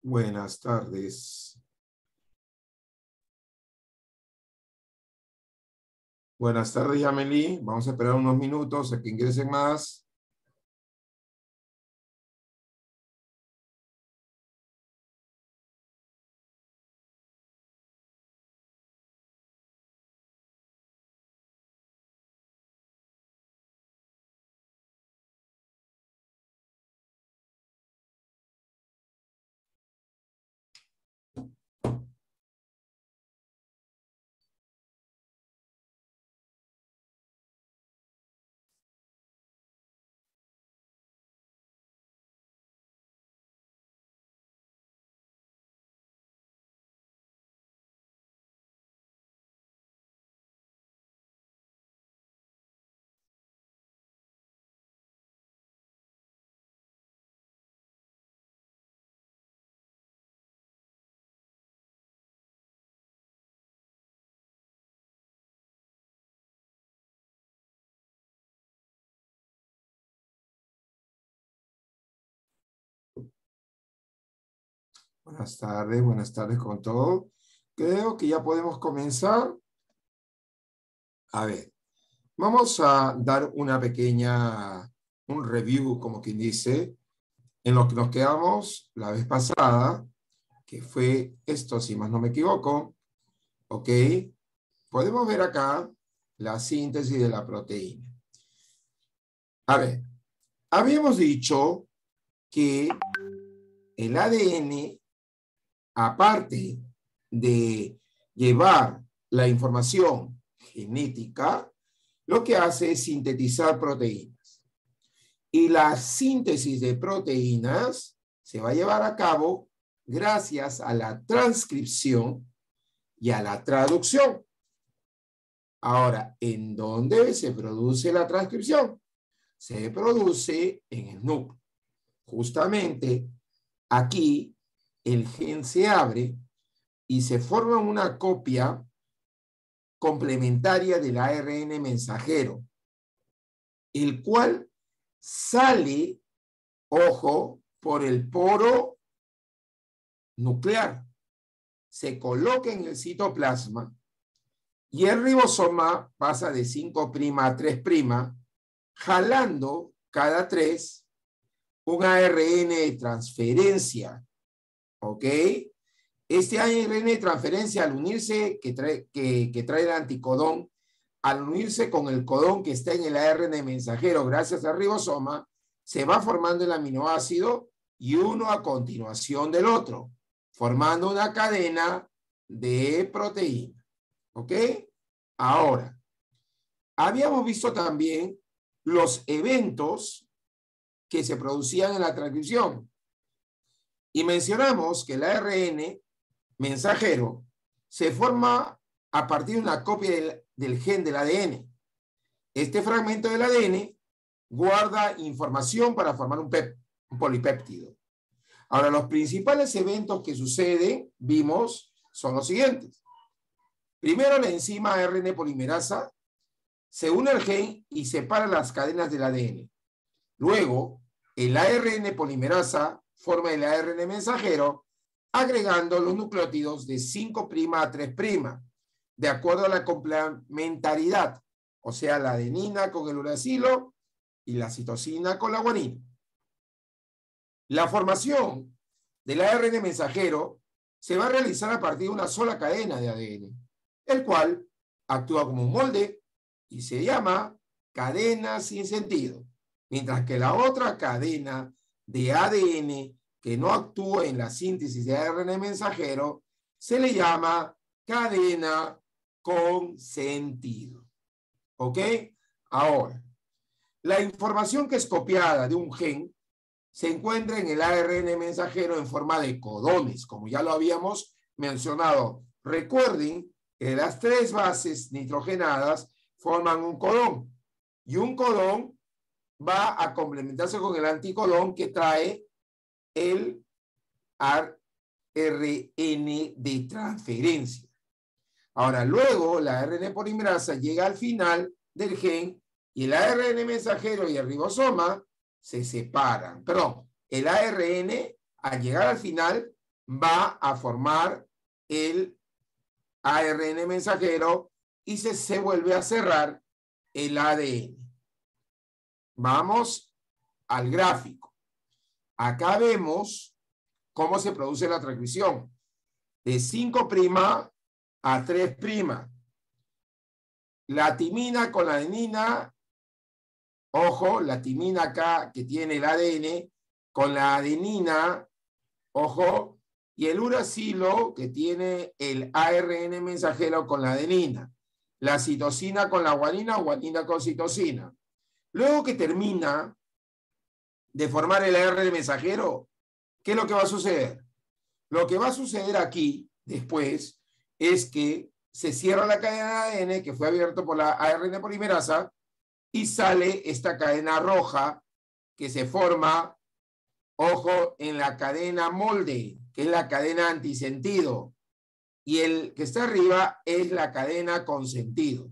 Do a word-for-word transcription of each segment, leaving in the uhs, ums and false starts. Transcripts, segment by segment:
Buenas tardes. Buenas tardes, Yameli. Vamos a esperar unos minutos a que ingresen más. Buenas tardes, buenas tardes con todo. Creo que ya podemos comenzar. A ver, vamos a dar una pequeña, un review, como quien dice, en lo que nos quedamos la vez pasada, que fue esto, si más no me equivoco. ¿Ok? Podemos ver acá la síntesis de la proteína. A ver, habíamos dicho que el A D N, aparte de llevar la información genética, lo que hace es sintetizar proteínas. Y la síntesis de proteínas se va a llevar a cabo gracias a la transcripción y a la traducción. Ahora, ¿en dónde se produce la transcripción? Se produce en el núcleo. Justamente aquí el gen se abre y se forma una copia complementaria del A R N mensajero, el cual sale, ojo, por el poro nuclear, se coloca en el citoplasma y el ribosoma pasa de cinco' a tres', jalando cada tres un A R N de transferencia. ¿Ok? Este A R N de transferencia, al unirse, que trae, que, que trae el anticodón, al unirse con el codón que está en el A R N mensajero gracias al ribosoma, se va formando el aminoácido y uno a continuación del otro, formando una cadena de proteína. ¿Ok? Ahora, habíamos visto también los eventos que se producían en la transcripción. Y mencionamos que el A R N mensajero se forma a partir de una copia del, del gen del A D N. Este fragmento del A D N guarda información para formar un, pep, un polipéptido. Ahora, los principales eventos que suceden, vimos, son los siguientes. Primero, la enzima A R N polimerasa se une al gen y separa las cadenas del A D N. Luego, el A R N polimerasa forma el A R N mensajero agregando los nucleótidos de cinco' a tres', de acuerdo a la complementariedad, o sea, la adenina con el uracilo y la citosina con la guanina. La formación del A R N mensajero se va a realizar a partir de una sola cadena de A D N, el cual actúa como un molde y se llama cadena sin sentido, mientras que la otra cadena de A D N que no actúa en la síntesis de A R N mensajero se le llama cadena con sentido. ¿Ok? Ahora, la información que es copiada de un gen se encuentra en el A R N mensajero en forma de codones, como ya lo habíamos mencionado. Recuerden que las tres bases nitrogenadas forman un codón y un codón va a complementarse con el anticodón que trae el A R N de transferencia. Ahora, luego la A R N polimerasa llega al final del gen y el A R N mensajero y el ribosoma se separan. Perdón, el A R N al llegar al final va a formar el A R N mensajero y se, se vuelve a cerrar el A D N. Vamos al gráfico. Acá vemos cómo se produce la transcripción de cinco' a tres'. La timina con la adenina, ojo, la timina acá que tiene el A D N con la adenina, ojo, y el uracilo que tiene el A R N mensajero con la adenina. La citosina con la guanina, guanina con citosina. Luego que termina de formar el A R N mensajero, ¿qué es lo que va a suceder? Lo que va a suceder aquí, después, es que se cierra la cadena de A D N que fue abierto por la A R N polimerasa y sale esta cadena roja que se forma, ojo, en la cadena molde, que es la cadena antisentido. Y el que está arriba es la cadena con sentido.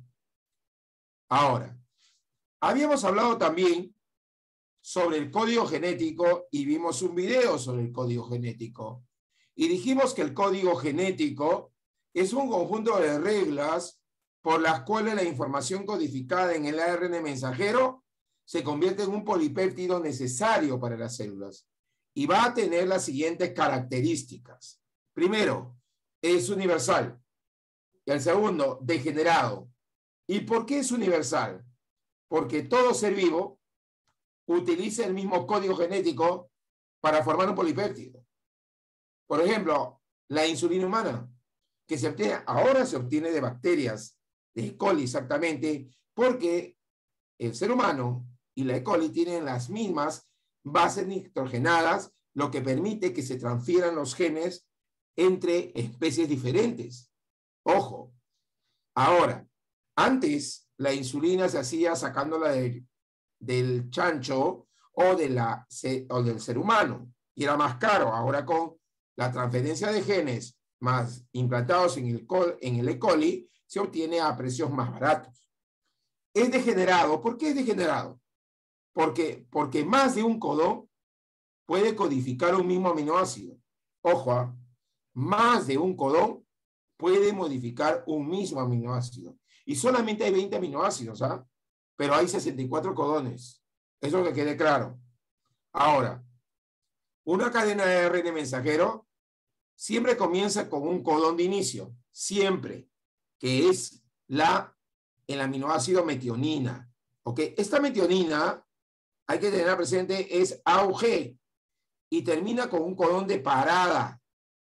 Ahora, habíamos hablado también sobre el código genético y vimos un video sobre el código genético. Y dijimos que el código genético es un conjunto de reglas por las cuales la información codificada en el A R N mensajero se convierte en un polipéptido necesario para las células y va a tener las siguientes características. Primero, es universal. Y el segundo, degenerado. ¿Y por qué es universal? Porque todo ser vivo utiliza el mismo código genético para formar un polipéptido. Por ejemplo, la insulina humana, que se obtiene, ahora se obtiene de bacterias, de E. coli exactamente, porque el ser humano y la E. coli tienen las mismas bases nitrogenadas, lo que permite que se transfieran los genes entre especies diferentes. Ojo, ahora, antes la insulina se hacía sacándola de, del chancho o, de la, o del ser humano, y era más caro. Ahora con la transferencia de genes más implantados en el, en el E. coli, se obtiene a precios más baratos. Es degenerado. ¿Por qué es degenerado? Porque, porque más de un codón puede codificar un mismo aminoácido. Ojo, ¿eh? Más de un codón puede modificar un mismo aminoácido. Y solamente hay veinte aminoácidos, ¿ah? ¿eh? Pero hay sesenta y cuatro codones. Eso que quede claro. Ahora, una cadena de A R N mensajero siempre comienza con un codón de inicio, siempre, que es la, el aminoácido metionina. ¿Ok? Esta metionina, hay que tener presente, es A U G y termina con un codón de parada.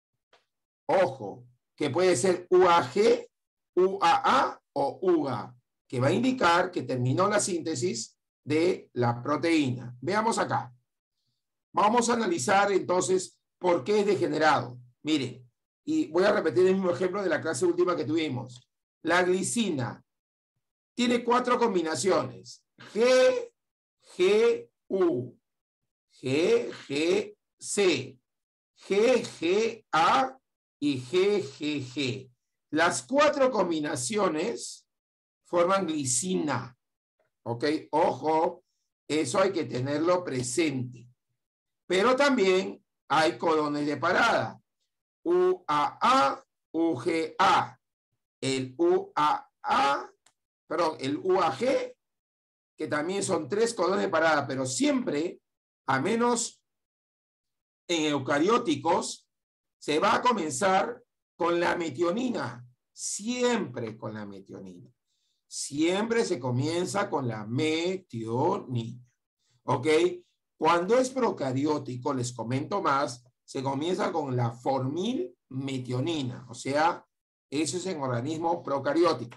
Ojo, que puede ser U A G, U A A o U G A, que va a indicar que terminó la síntesis de la proteína. Veamos acá. Vamos a analizar entonces por qué es degenerado. Miren, y voy a repetir el mismo ejemplo de la clase última que tuvimos. La glicina tiene cuatro combinaciones. G, G, U, G, G, C, G, G, A y G, G, G. Las cuatro combinaciones forman glicina. ¿Ok? Ojo, eso hay que tenerlo presente. Pero también hay codones de parada. U A A, U G A. El U A A, perdón, el U A G, que también son tres codones de parada, pero siempre, a menos en eucarióticos, se va a comenzar con la metionina. Siempre con la metionina. Siempre se comienza con la metionina. ¿Ok? Cuando es procariótico, les comento más, se comienza con la formilmetionina. O sea, eso es en organismo procariótico.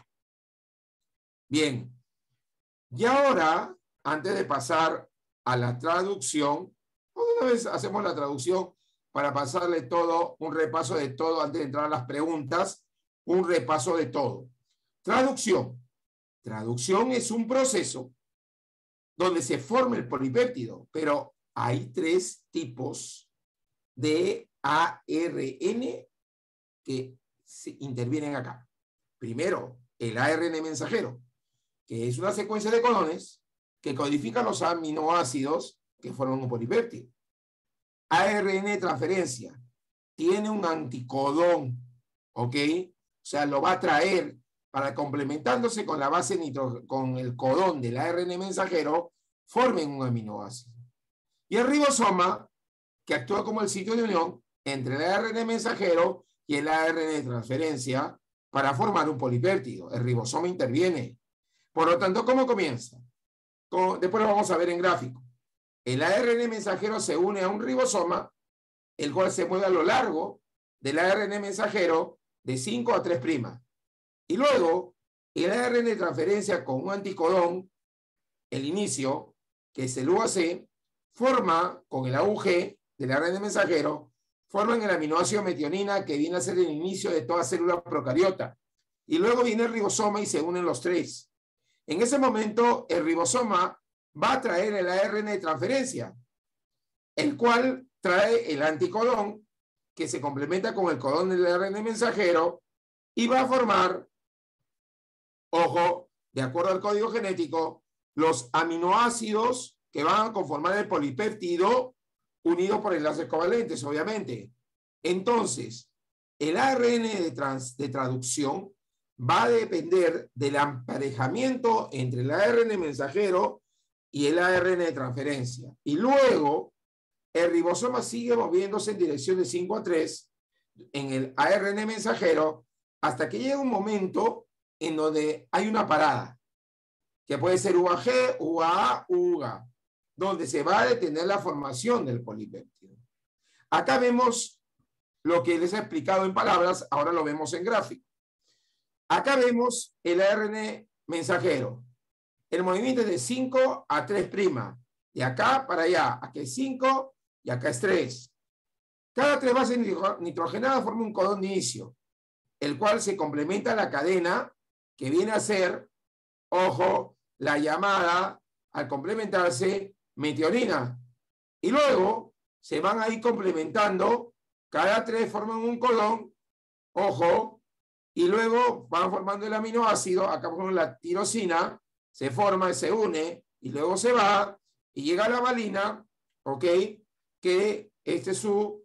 Bien. Y ahora, antes de pasar a la traducción, una vez hacemos la traducción para pasarle todo, un repaso de todo, antes de entrar a las preguntas, un repaso de todo. Traducción. Traducción es un proceso donde se forma el polipéptido, pero hay tres tipos de A R N que se intervienen acá. Primero, el A R N mensajero, que es una secuencia de codones que codifica los aminoácidos que forman un polipéptido. A R N transferencia, tiene un anticodón, ¿ok? O sea, lo va a traer para complementándose con la base nitro, con el codón del A R N mensajero, formen un aminoácido. Y el ribosoma, que actúa como el sitio de unión entre el A R N mensajero y el A R N de transferencia para formar un polipéptido. El ribosoma interviene. Por lo tanto, ¿cómo comienza? Como, después lo vamos a ver en gráfico. El A R N mensajero se une a un ribosoma, el cual se mueve a lo largo del A R N mensajero de cinco a tres'. Y luego, el A R N de transferencia con un anticodón, el inicio, que es el U A C, forma con el A U G del A R N mensajero, forman el aminoácido metionina que viene a ser el inicio de toda célula procariota. Y luego viene el ribosoma y se unen los tres. En ese momento, el ribosoma va a traer el A R N de transferencia, el cual trae el anticodón que se complementa con el codón del A R N mensajero y va a formar, ojo, de acuerdo al código genético, los aminoácidos que van a conformar el polipéptido unido por enlaces covalentes, obviamente. Entonces, el A R N de, trans, de traducción va a depender del emparejamiento entre el A R N mensajero y el A R N de transferencia. Y luego, el ribosoma sigue moviéndose en dirección de cinco a tres en el A R N mensajero hasta que llega un momento en donde hay una parada, que puede ser U A G, U A A, U G A, donde se va a detener la formación del polipéptido. Acá vemos lo que les he explicado en palabras, ahora lo vemos en gráfico. Acá vemos el A R N mensajero. El movimiento es de cinco a tres'. De acá para allá. Aquí es cinco y acá es tres. Cada tres bases nitrogenadas forma un codón de inicio, el cual se complementa a la cadena que viene a ser, ojo, la llamada, al complementarse, metionina. Y luego se van a ir complementando, cada tres forman un codón, ojo, y luego van formando el aminoácido, acá por la tirosina, se forma, se une, y luego se va, y llega a la valina, ok, que este es su,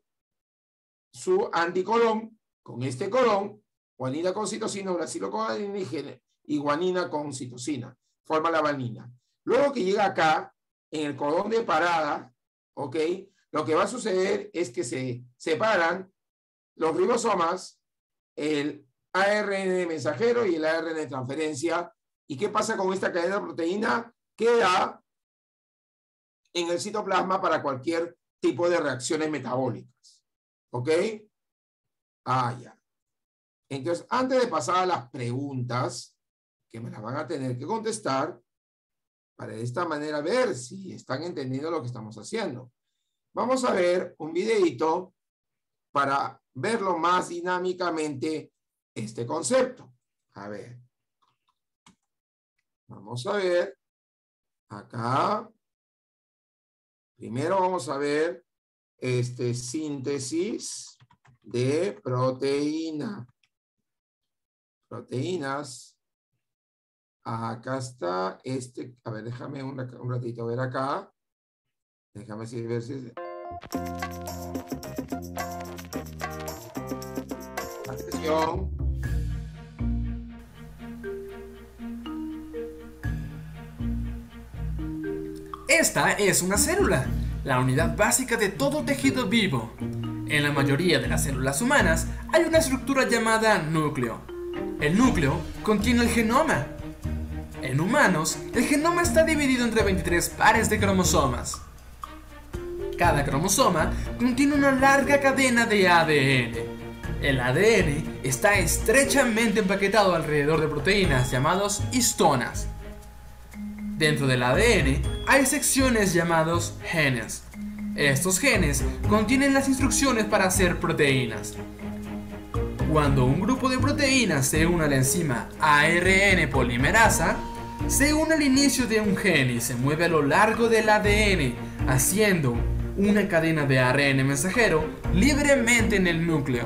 su anticodón, con este codón, guanina con citosina, uracilo con adenina y guanina con citosina, forma la valina. Luego que llega acá, en el codón de parada, ok, lo que va a suceder es que se separan los ribosomas, el A R N mensajero y el A R N de transferencia. ¿Y qué pasa con esta cadena de proteína? Queda en el citoplasma para cualquier tipo de reacciones metabólicas. ¿Ok? Ah, ya. Entonces, antes de pasar a las preguntas, que me las van a tener que contestar, para de esta manera ver si están entendiendo lo que estamos haciendo. Vamos a ver un videito para verlo más dinámicamente este concepto. A ver. Vamos a ver. Acá. Primero vamos a ver este síntesis de proteína. Proteínas. Acá está este. A ver, déjame un, un ratito ver acá. Déjame ver si... Atención. Esta es una célula, la unidad básica de todo tejido vivo. En la mayoría de las células humanas hay una estructura llamada núcleo. El núcleo contiene el genoma. En humanos, el genoma está dividido entre veintitrés pares de cromosomas. Cada cromosoma contiene una larga cadena de A D N. El A D N está estrechamente empaquetado alrededor de proteínas llamadas histonas. Dentro del A D N hay secciones llamadas genes. Estos genes contienen las instrucciones para hacer proteínas. Cuando un grupo de proteínas se une a la enzima A R N polimerasa, se une al inicio de un gen y se mueve a lo largo del A D N, haciendo una cadena de A R N mensajero libremente en el núcleo.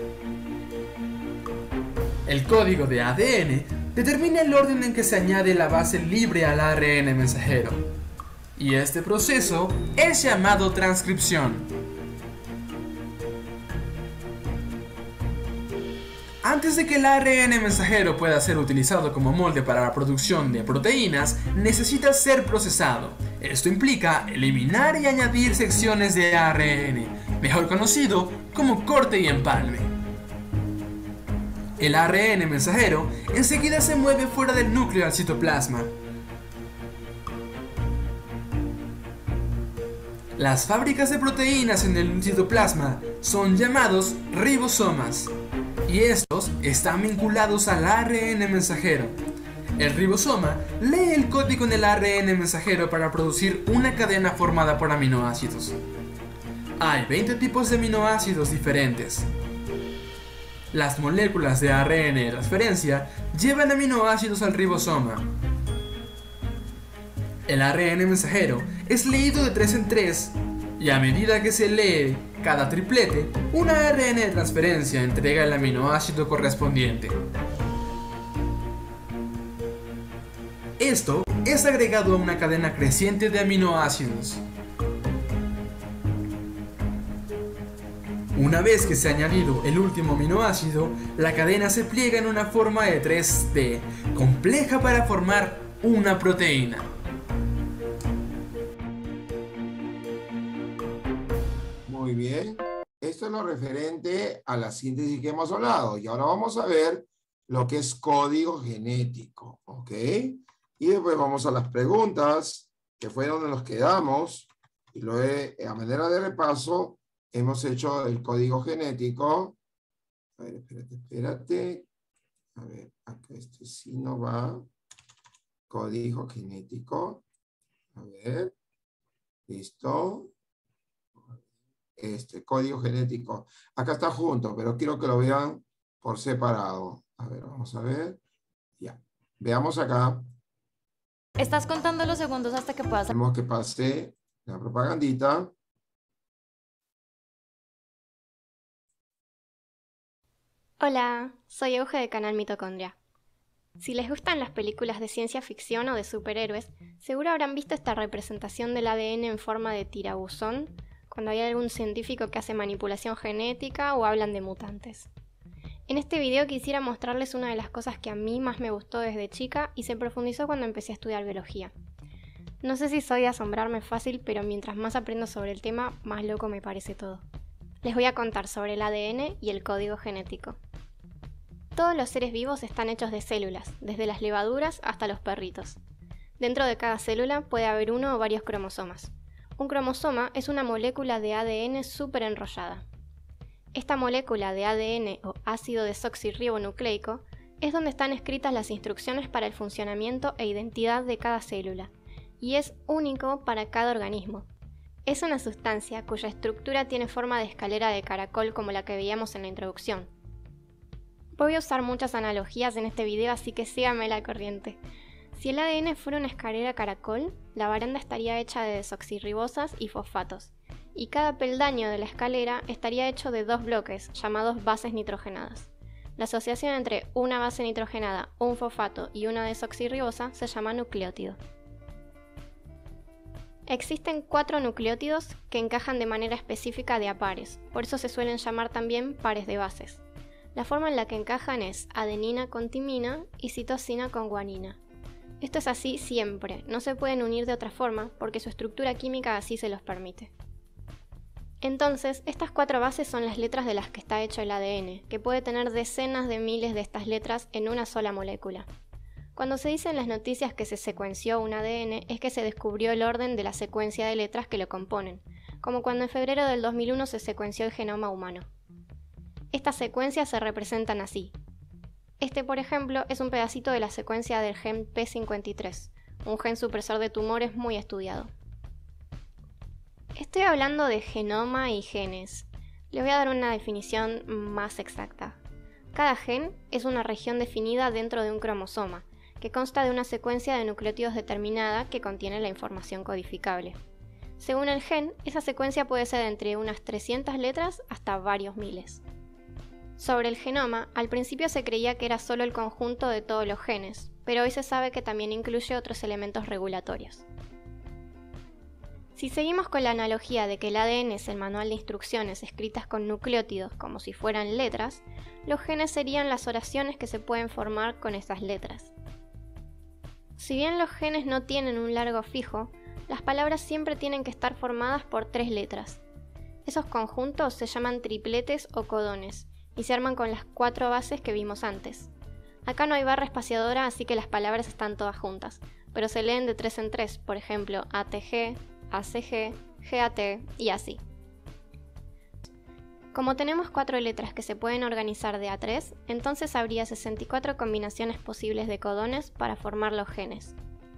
El código de A D N determina el orden en que se añade la base libre al A R N mensajero, y este proceso es llamado transcripción. Antes de que el A R N mensajero pueda ser utilizado como molde para la producción de proteínas, necesita ser procesado. Esto implica eliminar y añadir secciones de A R N, mejor conocido como corte y empalme. El A R N mensajero enseguida se mueve fuera del núcleo al citoplasma. Las fábricas de proteínas en el citoplasma son llamados ribosomas, y estos están vinculados al A R N mensajero. El ribosoma lee el código en el A R N mensajero para producir una cadena formada por aminoácidos. Hay veinte tipos de aminoácidos diferentes. Las moléculas de A R N de transferencia llevan aminoácidos al ribosoma. El A R N mensajero es leído de tres en tres, y a medida que se lee cada triplete, un A R N de transferencia entrega el aminoácido correspondiente. Esto es agregado a una cadena creciente de aminoácidos. Una vez que se ha añadido el último aminoácido, la cadena se pliega en una forma de tres D, compleja para formar una proteína. Muy bien. Esto es lo referente a la síntesis que hemos hablado. Y ahora vamos a ver lo que es código genético. ¿Ok? Y después vamos a las preguntas, que fue donde nos quedamos. Y luego, a manera de repaso, hemos hecho el código genético. A ver, espérate, espérate. A ver, acá este sí no va. Código genético. A ver. Listo. Este código genético. Acá está junto, pero quiero que lo vean por separado. A ver, vamos a ver. Ya. Veamos acá. Estás contando los segundos hasta que puedas. Tenemos que pase la propagandita. Hola, soy Euge de Canal Mitocondria. Si les gustan las películas de ciencia ficción o de superhéroes, seguro habrán visto esta representación del A D N en forma de tirabuzón, cuando hay algún científico que hace manipulación genética o hablan de mutantes. En este video quisiera mostrarles una de las cosas que a mí más me gustó desde chica y se profundizó cuando empecé a estudiar biología. No sé si soy de asombrarme fácil, pero mientras más aprendo sobre el tema, más loco me parece todo. Les voy a contar sobre el A D N y el código genético. Todos los seres vivos están hechos de células, desde las levaduras hasta los perritos. Dentro de cada célula puede haber uno o varios cromosomas. Un cromosoma es una molécula de A D N súper enrollada. Esta molécula de A D N o ácido desoxirribonucleico es donde están escritas las instrucciones para el funcionamiento e identidad de cada célula, y es único para cada organismo. Es una sustancia cuya estructura tiene forma de escalera de caracol como la que veíamos en la introducción. Voy a usar muchas analogías en este video, así que síganme la corriente. Si el A D N fuera una escalera caracol, la baranda estaría hecha de desoxirribosas y fosfatos, y cada peldaño de la escalera estaría hecho de dos bloques, llamados bases nitrogenadas. La asociación entre una base nitrogenada, un fosfato y una desoxirribosa se llama nucleótido. Existen cuatro nucleótidos que encajan de manera específica de a pares, por eso se suelen llamar también pares de bases. La forma en la que encajan es adenina con timina y citosina con guanina. Esto es así siempre, no se pueden unir de otra forma porque su estructura química así se los permite. Entonces, estas cuatro bases son las letras de las que está hecho el A D N, que puede tener decenas de miles de estas letras en una sola molécula. Cuando se dice en las noticias que se secuenció un A D N, es que se descubrió el orden de la secuencia de letras que lo componen, como cuando en febrero del dos mil uno se secuenció el genoma humano. Estas secuencias se representan así. Este, por ejemplo, es un pedacito de la secuencia del gen P cincuenta y tres, un gen supresor de tumores muy estudiado. Estoy hablando de genoma y genes. Les voy a dar una definición más exacta. Cada gen es una región definida dentro de un cromosoma, que consta de una secuencia de nucleótidos determinada que contiene la información codificable. Según el gen, esa secuencia puede ser entre unas trescientas letras hasta varios miles. Sobre el genoma, al principio se creía que era solo el conjunto de todos los genes, pero hoy se sabe que también incluye otros elementos regulatorios. Si seguimos con la analogía de que el A D N es el manual de instrucciones escritas con nucleótidos como si fueran letras, los genes serían las oraciones que se pueden formar con esas letras. Si bien los genes no tienen un largo fijo, las palabras siempre tienen que estar formadas por tres letras. Esos conjuntos se llaman tripletes o codones y se arman con las cuatro bases que vimos antes. Acá no hay barra espaciadora, así que las palabras están todas juntas, pero se leen de tres en tres, por ejemplo, A T G, A C G, G A T y así. Como tenemos cuatro letras que se pueden organizar de a tres, entonces habría sesenta y cuatro combinaciones posibles de codones para formar los genes.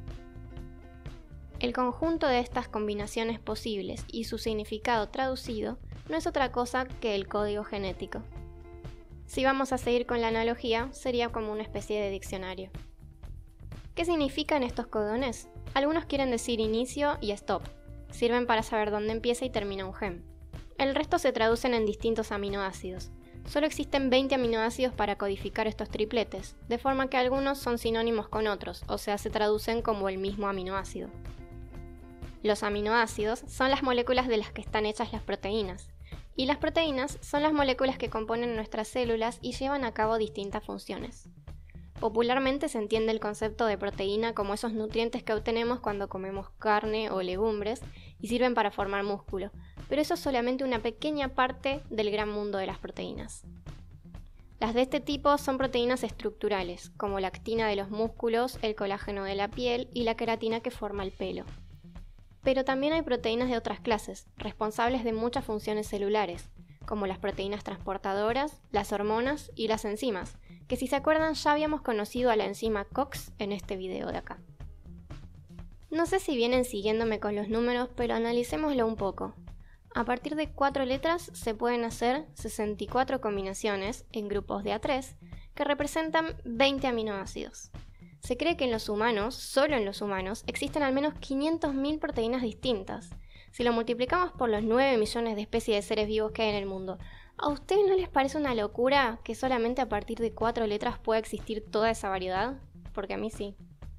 El conjunto de estas combinaciones posibles y su significado traducido no es otra cosa que el código genético. Si vamos a seguir con la analogía, sería como una especie de diccionario. ¿Qué significan estos codones? Algunos quieren decir inicio y stop. Sirven para saber dónde empieza y termina un gen. El resto se traducen en distintos aminoácidos. Solo existen veinte aminoácidos para codificar estos tripletes, de forma que algunos son sinónimos con otros, o sea, se traducen como el mismo aminoácido. Los aminoácidos son las moléculas de las que están hechas las proteínas, y las proteínas son las moléculas que componen nuestras células y llevan a cabo distintas funciones. Popularmente se entiende el concepto de proteína como esos nutrientes que obtenemos cuando comemos carne o legumbres y sirven para formar músculo, pero eso es solamente una pequeña parte del gran mundo de las proteínas. Las de este tipo son proteínas estructurales, como la actina de los músculos, el colágeno de la piel y la queratina que forma el pelo. Pero también hay proteínas de otras clases, responsables de muchas funciones celulares, como las proteínas transportadoras, las hormonas y las enzimas, que si se acuerdan ya habíamos conocido a la enzima COX en este video de acá. No sé si vienen siguiéndome con los números, pero analicémoslo un poco. A partir de cuatro letras se pueden hacer sesenta y cuatro combinaciones en grupos de a tres que representan veinte aminoácidos. Se cree que en los humanos, solo en los humanos, existen al menos quinientas mil proteínas distintas. Si lo multiplicamos por los nueve millones de especies de seres vivos que hay en el mundo, ¿a ustedes no les parece una locura que solamente a partir de cuatro letras pueda existir toda esa variedad? Porque a mí sí.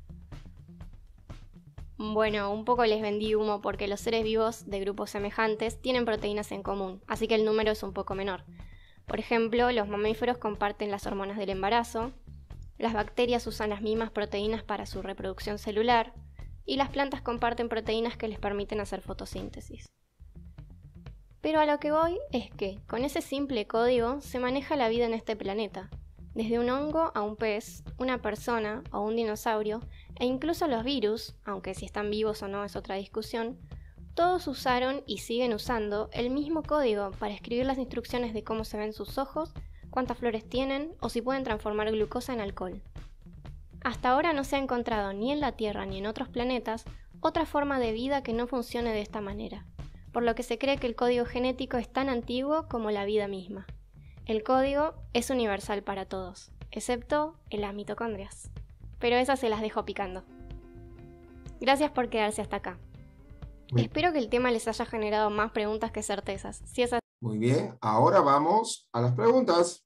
Bueno, un poco les vendí humo porque los seres vivos de grupos semejantes tienen proteínas en común, así que el número es un poco menor. Por ejemplo, los mamíferos comparten las hormonas del embarazo, las bacterias usan las mismas proteínas para su reproducción celular, y las plantas comparten proteínas que les permiten hacer fotosíntesis. Pero a lo que voy es que, con ese simple código, se maneja la vida en este planeta. Desde un hongo a un pez, una persona o un dinosaurio, e incluso los virus, aunque si están vivos o no es otra discusión, todos usaron y siguen usando el mismo código para escribir las instrucciones de cómo se ven sus ojos, cuántas flores tienen o si pueden transformar glucosa en alcohol. Hasta ahora no se ha encontrado ni en la Tierra ni en otros planetas otra forma de vida que no funcione de esta manera, por lo que se cree que el código genético es tan antiguo como la vida misma. El código es universal para todos, excepto en las mitocondrias. Pero esas se las dejo picando. Gracias por quedarse hasta acá. Muy Espero que el tema les haya generado más preguntas que certezas. Si es así... Muy bien, ahora vamos a las preguntas.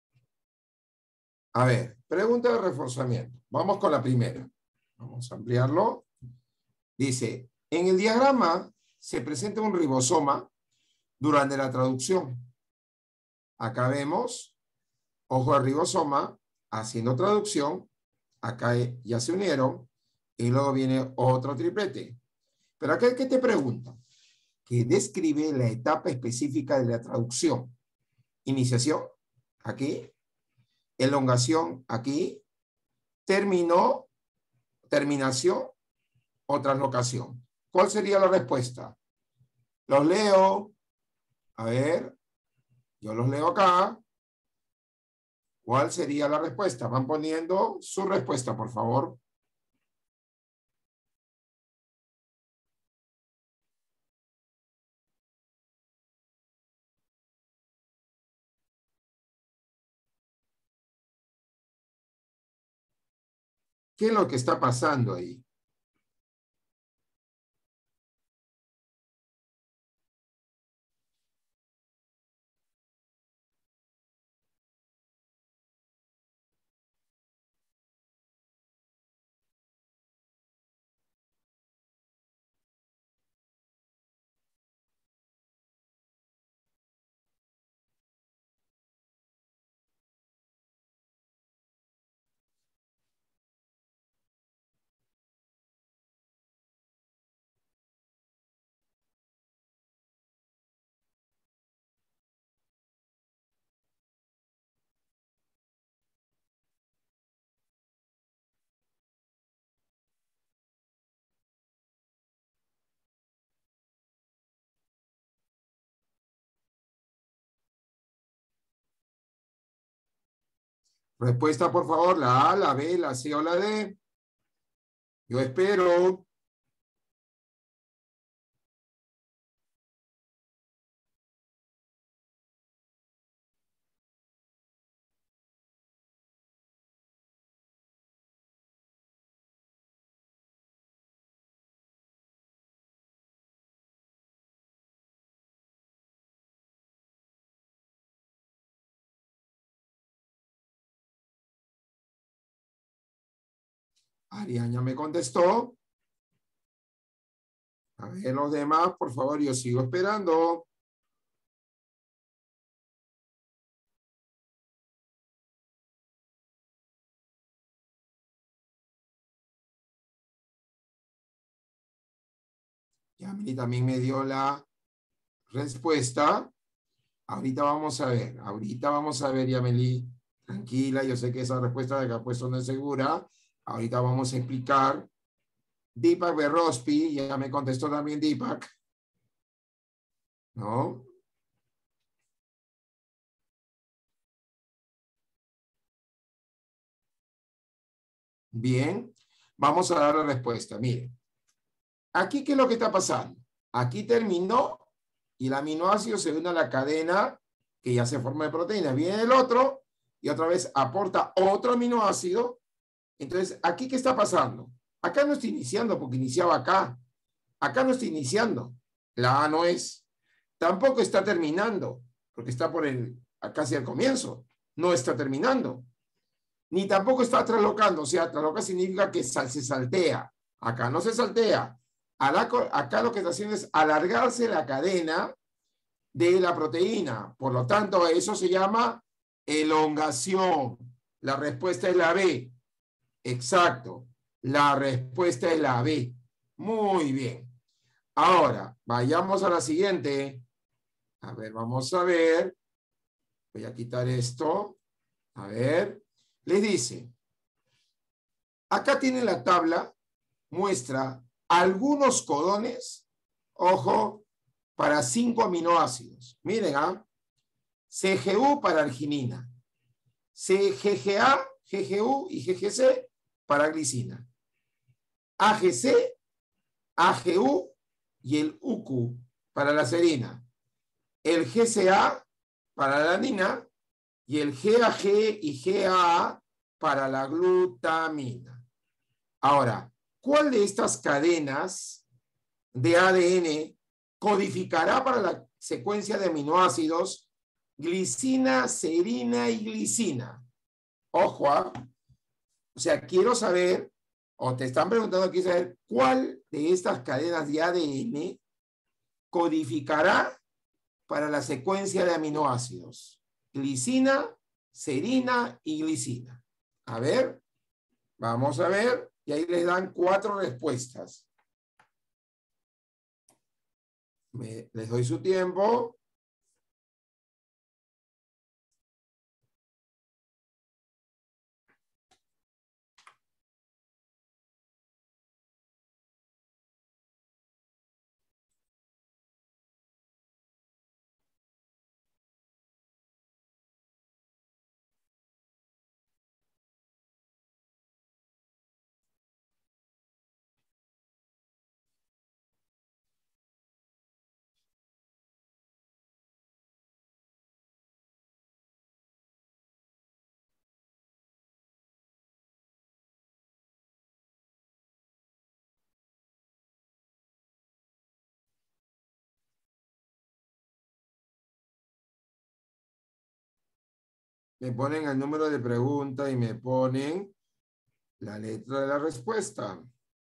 A ver, pregunta de reforzamiento. Vamos con la primera. Vamos a ampliarlo. Dice, en el diagrama se presenta un ribosoma durante la traducción. Acá vemos, ojo de ribosoma, haciendo traducción. Acá ya se unieron. Y luego viene otro triplete. Pero acá, ¿qué te pregunta? Que describe la etapa específica de la traducción. Iniciación, aquí. Elongación, aquí. Término, terminación o translocación. ¿Cuál sería la respuesta? Los leo. A ver, yo los leo acá. ¿Cuál sería la respuesta? Van poniendo su respuesta, por favor. ¿Qué es lo que está pasando ahí? Respuesta, por favor, la A, la B, la C o la D. Yo espero. Arián ya me contestó. A ver los demás, por favor, yo sigo esperando. Yamili también me dio la respuesta. Ahorita vamos a ver, ahorita vamos a ver, Yamili. Tranquila, yo sé que esa respuesta de que ha puesto no es segura. Ahorita vamos a explicar. Deepak Berrospi, ya me contestó también Deepak. ¿No? Bien, vamos a dar la respuesta. Miren, aquí, ¿qué es lo que está pasando? Aquí terminó y el aminoácido se une a la cadena que ya se forma de proteínas. Viene el otro y otra vez aporta otro aminoácido. Entonces, ¿aquí qué está pasando? Acá no está iniciando porque iniciaba acá. Acá no está iniciando. La A no es. Tampoco está terminando porque está por el, casi al comienzo. No está terminando. Ni tampoco está traslocando. O sea, trasloca significa que se saltea. Acá no se saltea. Acá lo que está haciendo es alargarse la cadena de la proteína. Por lo tanto, eso se llama elongación. La respuesta es la B. Exacto. La respuesta es la B. Muy bien. Ahora, vayamos a la siguiente. A ver, vamos a ver. Voy a quitar esto. A ver. Les dice. Acá tienen la tabla. Muestra algunos codones. Ojo. Para cinco aminoácidos. Miren, ¿ah? C G U para arginina. C G G A, G G U y G G C para glicina. A G C, A G U y el U Q para la serina. El G C A para la alanina y el G A G y G A A para la glutamina. Ahora, ¿cuál de estas cadenas de A D N codificará para la secuencia de aminoácidos glicina, serina y glicina? Ojo, ¿eh? O sea, quiero saber, o te están preguntando aquí saber, ¿cuál de estas cadenas de A D N codificará para la secuencia de aminoácidos? Glicina, serina y glicina. A ver, vamos a ver, y ahí les dan cuatro respuestas. Me, les doy su tiempo. Me ponen el número de pregunta y me ponen la letra de la respuesta.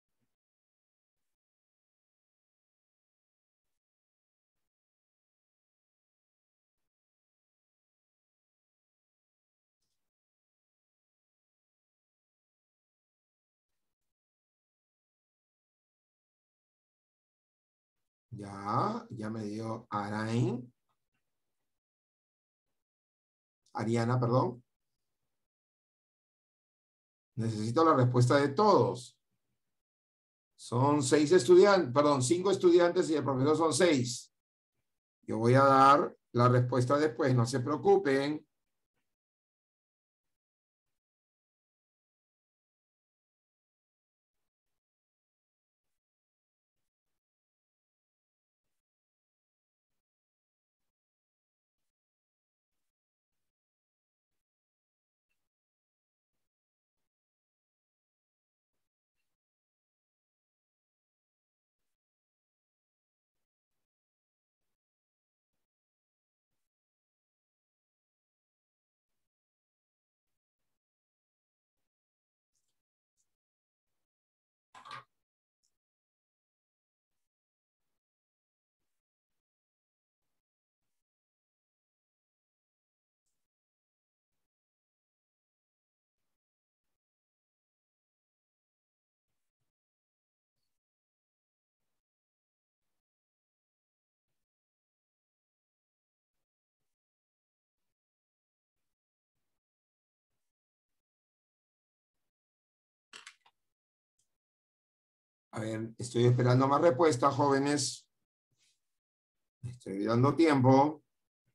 Ya, ya me dio Arain. Ariana, perdón. Necesito la respuesta de todos. Son seis estudiantes, perdón, cinco estudiantes y el profesor son seis. Yo voy a dar la respuesta después, no se preocupen. A ver, estoy esperando más respuestas, jóvenes. Estoy dando tiempo.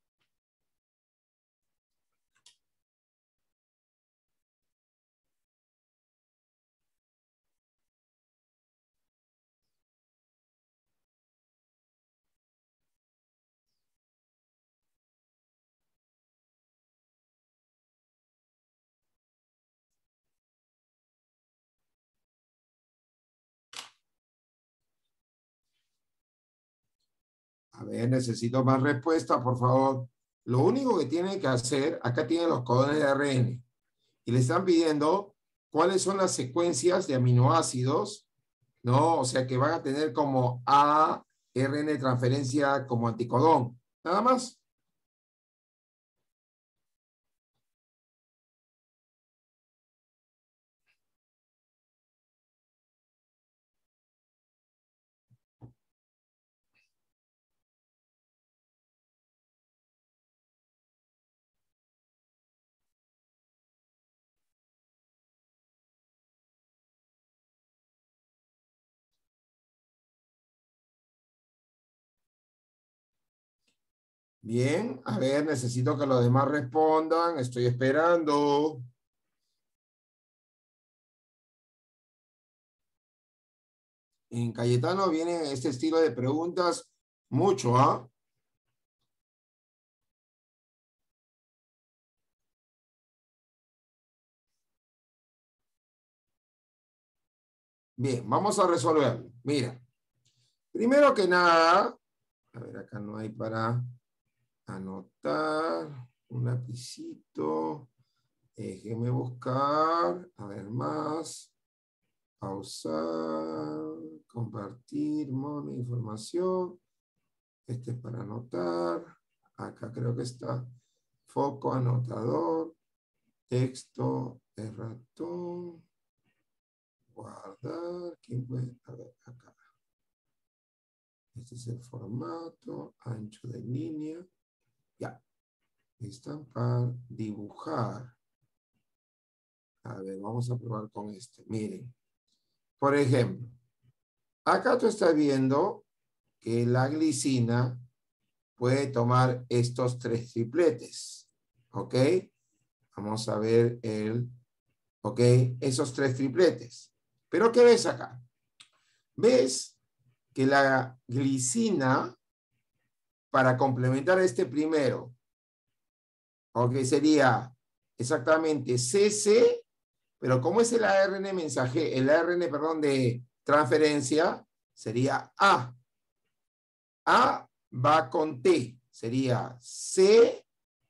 A ver, necesito más respuestas, por favor. Lo único que tienen que hacer, acá tienen los codones de A R N y le están pidiendo cuáles son las secuencias de aminoácidos, ¿no? O sea, que van a tener como A R N transferencia como anticodón. Nada más. Bien, a ver, necesito que los demás respondan. Estoy esperando. En Cayetano viene este estilo de preguntas mucho, ¿ah? Bien, vamos a resolverlo. Mira, primero que nada, a ver, acá no hay para anotar. Un lapicito. Déjeme buscar. A ver más. Pausar. Compartir. Mono, información. Este es para anotar. Acá creo que está. Foco, anotador. Texto, el ratón. Guardar. ¿Quién puede? A ver, acá. Este es el formato. Ancho de línea. Ya. Estampar. Dibujar. A ver, vamos a probar con este. Miren. Por ejemplo. Acá tú estás viendo que la glicina puede tomar estos tres tripletes. ¿Ok? Vamos a ver el... ¿Ok? Esos tres tripletes. ¿Pero qué ves acá? ¿Ves que la glicina, para complementar este primero, ¿ok? Sería exactamente C C, pero como es el A R N mensaje, el A R N, perdón, de transferencia, sería A. A va con T, sería C,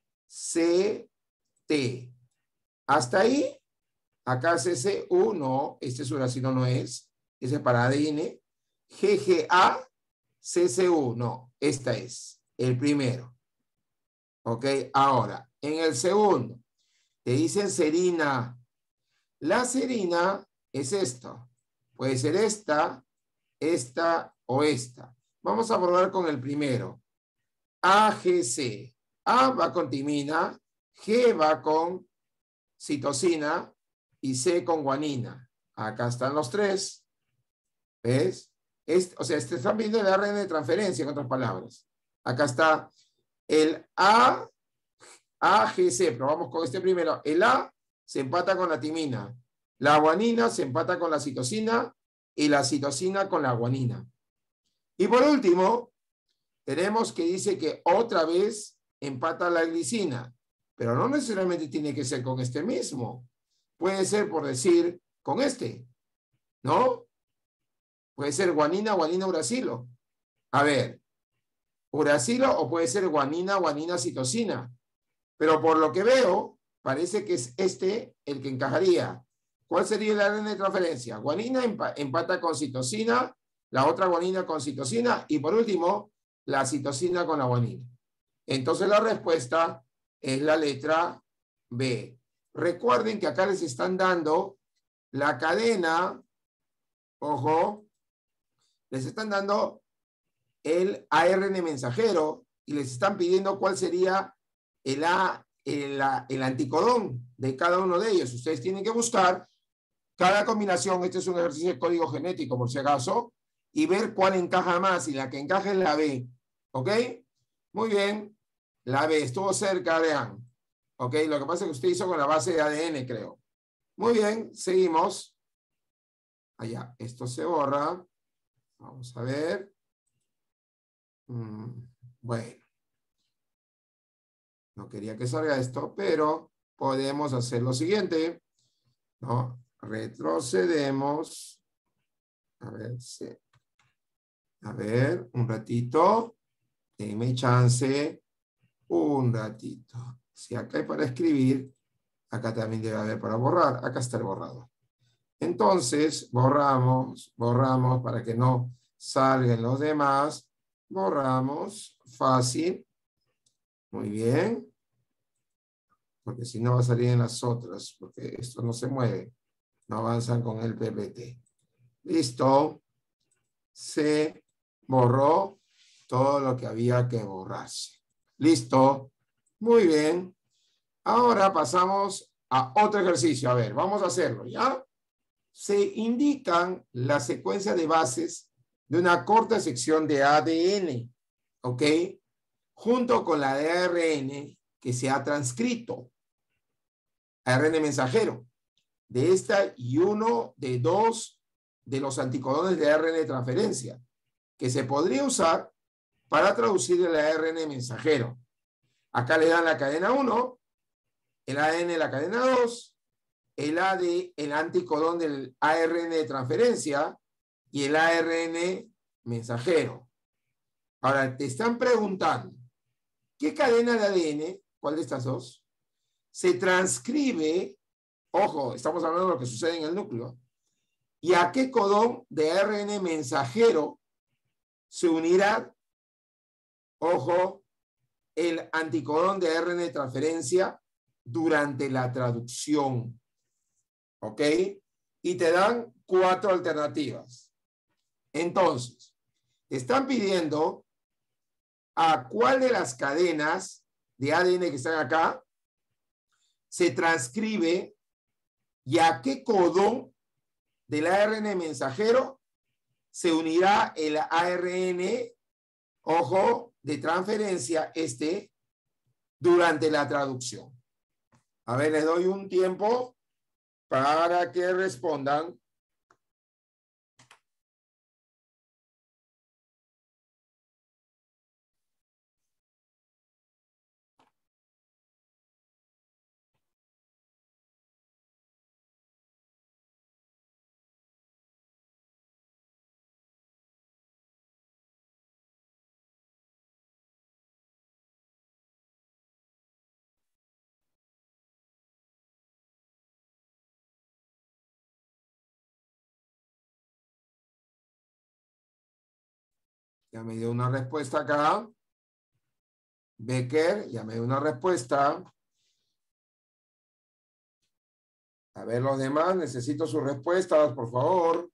C, T. Hasta ahí, acá C C U, no, este uracilo no es, ese es para A D N. G G A, C C U, no, esta es, el primero. Ok, ahora, en el segundo, te dicen serina. La serina es esto. Puede ser esta, esta o esta. Vamos a probar con el primero. A G C. A va con timina, G va con citosina y C con guanina. Acá están los tres. ¿Ves? Este, o sea, este, están viendo el A R N de transferencia, en otras palabras. Acá está el A, A G C, pero vamos con este primero. El A se empata con la timina. La guanina se empata con la citosina y la citosina con la guanina. Y por último, tenemos que dice que otra vez empata la glicina, pero no necesariamente tiene que ser con este mismo. Puede ser, por decir, con este, ¿no? Puede ser guanina, guanina, uracilo. A ver, uracilo o puede ser guanina, guanina, citosina. Pero por lo que veo, parece que es este el que encajaría. ¿Cuál sería el A R N de transferencia? Guanina empata con citosina, la otra guanina con citosina y por último, la citosina con la guanina. Entonces la respuesta es la letra B. Recuerden que acá les están dando la cadena, ojo, les están dando el A R N mensajero y les están pidiendo cuál sería el, A, el, el anticodón de cada uno de ellos. Ustedes tienen que buscar cada combinación, este es un ejercicio de código genético por si acaso, y ver cuál encaja más, y la que encaja es la B, ¿ok? Muy bien, la B, estuvo cerca, vean, ¿ok? Lo que pasa es que usted hizo con la base de A D N, creo. Muy bien, seguimos. Allá, esto se borra. Vamos a ver. Mm, bueno. No quería que salga esto, pero podemos hacer lo siguiente, ¿no? Retrocedemos. A ver, sí. A ver, un ratito. Denme chance. Un ratito. Si acá hay para escribir, acá también debe haber para borrar. Acá está el borrador. Entonces, borramos, borramos para que no salgan los demás. Borramos. Fácil. Muy bien. Porque si no va a salir en las otras, porque esto no se mueve, no avanzan con el P P T. Listo, se borró todo lo que había que borrarse. Listo, muy bien. Ahora pasamos a otro ejercicio. A ver, vamos a hacerlo, ¿ya? Se indican la secuencia de bases de una corta sección de A D N, ¿ok? Junto con la de A R N que se ha transcrito. A R N mensajero, de esta y uno de dos de los anticodones de A R N de transferencia, que se podría usar para traducir el A R N mensajero. Acá le dan la cadena uno, el A D N la cadena dos, el A D, el anticodón del A R N de transferencia y el A R N mensajero. Ahora, te están preguntando, ¿qué cadena de A D N, cuál de estas dos, se transcribe? Ojo, estamos hablando de lo que sucede en el núcleo. ¿Y a qué codón de A R N mensajero se unirá, ojo, el anticodón de A R N de transferencia durante la traducción? ¿Ok? Y te dan cuatro alternativas. Entonces, te están pidiendo a cuál de las cadenas de A D N que están acá se transcribe y a qué codón del A R N mensajero se unirá el A R N, ojo, de transferencia este durante la traducción. A ver, les doy un tiempo para que respondan. Ya me dio una respuesta acá. Becker, ya me dio una respuesta. A ver los demás, necesito sus respuestas, por favor.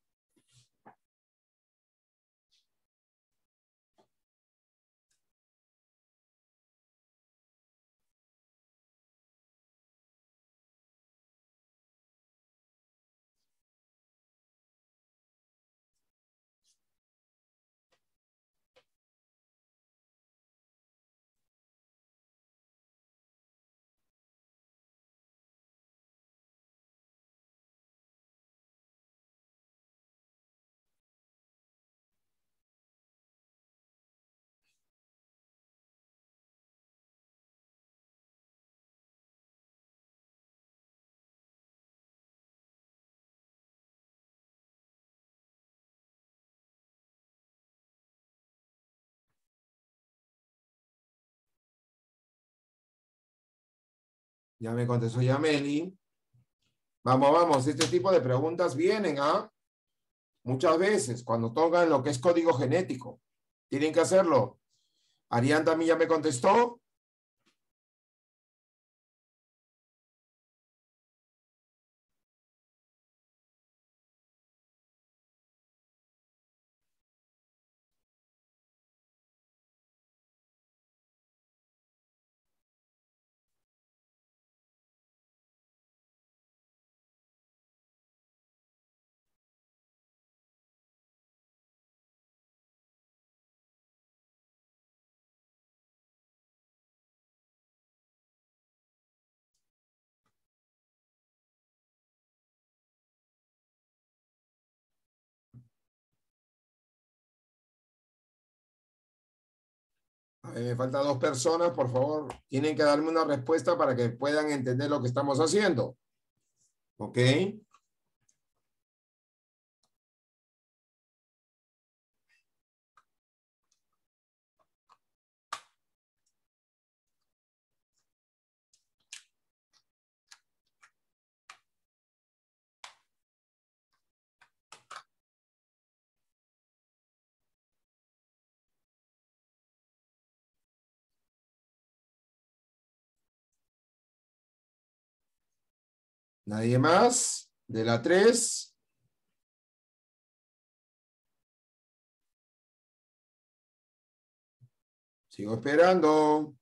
Ya me contestó Yameli. Vamos, vamos, este tipo de preguntas vienen, ¿ah? Muchas veces, cuando tocan lo que es código genético. Tienen que hacerlo. Arián también ya me contestó. ver, me faltan dos personas, por favor. Tienen que darme una respuesta para que puedan entender lo que estamos haciendo. ¿Ok? ¿Nadie más? De la tres. Sigo esperando.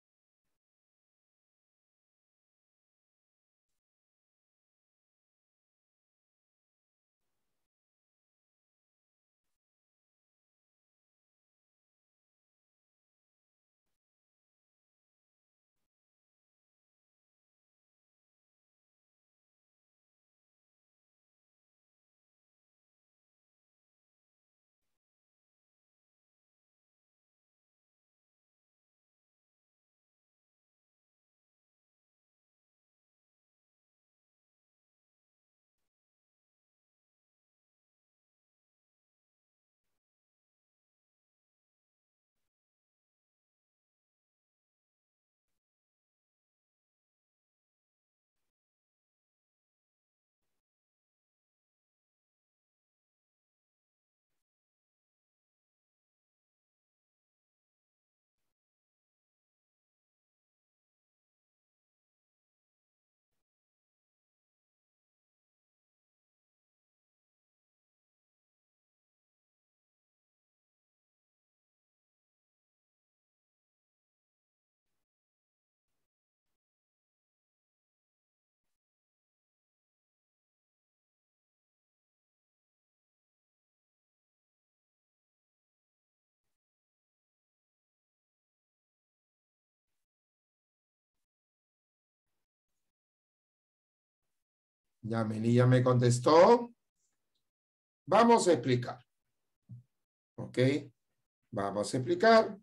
Ya Melilla me contestó. Vamos a explicar. ¿Ok? Vamos a explicar.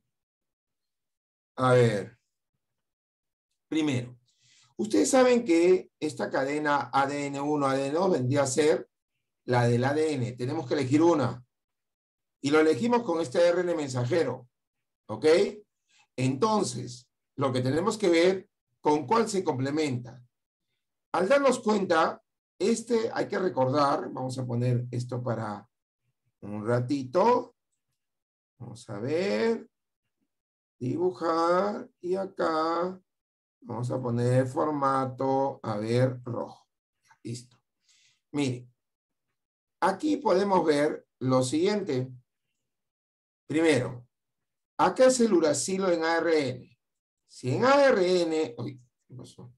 A ver. Primero, ustedes saben que esta cadena A D N uno, A D N dos vendría a ser la del A D N. Tenemos que elegir una. Y lo elegimos con este A R N mensajero. ¿Ok? Entonces, lo que tenemos que ver con cuál se complementa. Al darnos cuenta, este hay que recordar, vamos a poner esto para un ratito. Vamos a ver, dibujar y acá vamos a poner formato, a ver, rojo. Listo. Miren, aquí podemos ver lo siguiente. Primero, acá es el uracilo en A R N. Si en A R N, uy, ¿qué pasó?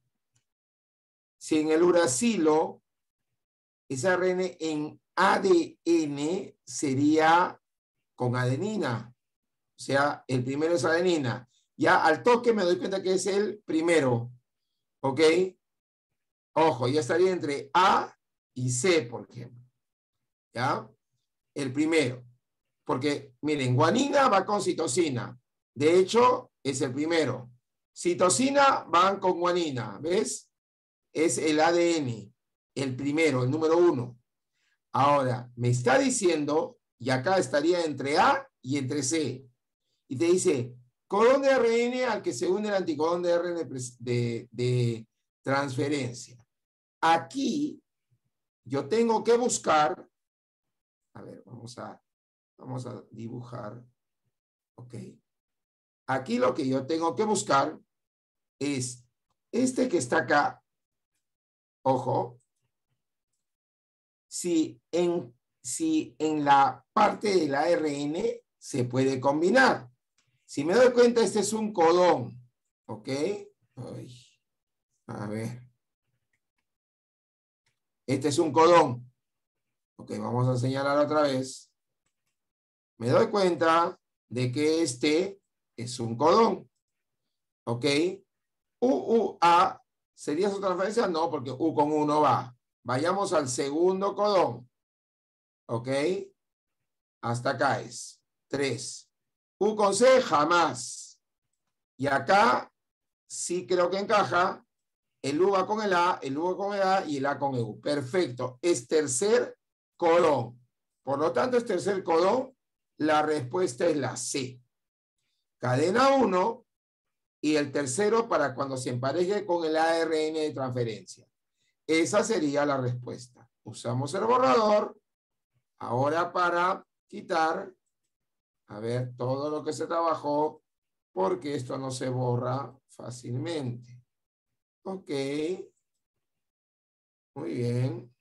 Si en el uracilo ese A R N en A D N sería con adenina. O sea, el primero es adenina. Ya al toque me doy cuenta que es el primero. ¿Ok? Ojo, ya estaría entre A y C, por ejemplo. ¿Ya? El primero. Porque, miren, guanina va con citosina. De hecho, es el primero. Citosina van con guanina. ¿Ves? Es el A D N. El primero, el número uno. Ahora, me está diciendo, y acá estaría entre A y entre C. Y te dice, codón de A R N al que se une el anticodón de A R N de, de transferencia. Aquí, yo tengo que buscar, a ver, vamos a, vamos a dibujar, ok. Aquí lo que yo tengo que buscar es este que está acá, ojo, si en, si en la parte del A R N se puede combinar. Si me doy cuenta, este es un codón, ¿ok? Ay, a ver. Este es un codón. Ok, vamos a señalar otra vez. Me doy cuenta de que este es un codón. ¿Ok? U, U, A, ¿sería su transferencia? No, porque U con U no va. Vayamos al segundo codón. ¿Ok? Hasta acá es. tres. U con C, jamás. Y acá sí creo que encaja el U va con el A, el U con el A y el A con el U. Perfecto. Es tercer codón. Por lo tanto, es tercer codón. La respuesta es la C. Cadena uno y el tercero para cuando se empareje con el A R N de transferencia. Esa sería la respuesta. Usamos el borrador. Ahora para quitar, a ver, todo lo que se trabajó, porque esto no se borra fácilmente. Ok. Muy bien.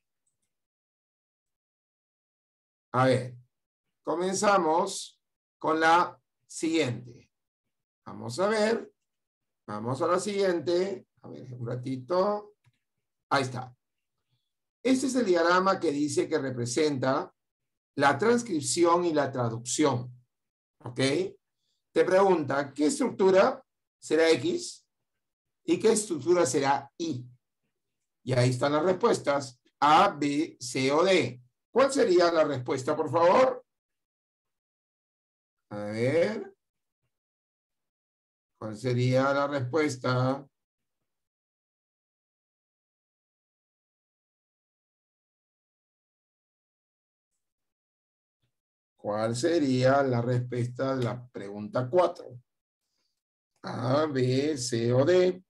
A ver, comenzamos con la siguiente. Vamos a ver. Vamos a la siguiente. A ver, un ratito. Ahí está. Este es el diagrama que dice que representa la transcripción y la traducción. ¿Ok? Te pregunta, ¿qué estructura será X? ¿Y qué estructura será Y? Y ahí están las respuestas. A, B, C o D. ¿Cuál sería la respuesta, por favor? A ver. ¿Cuál sería la respuesta? ¿Cuál sería la respuesta de la pregunta cuatro? A, B, C o D.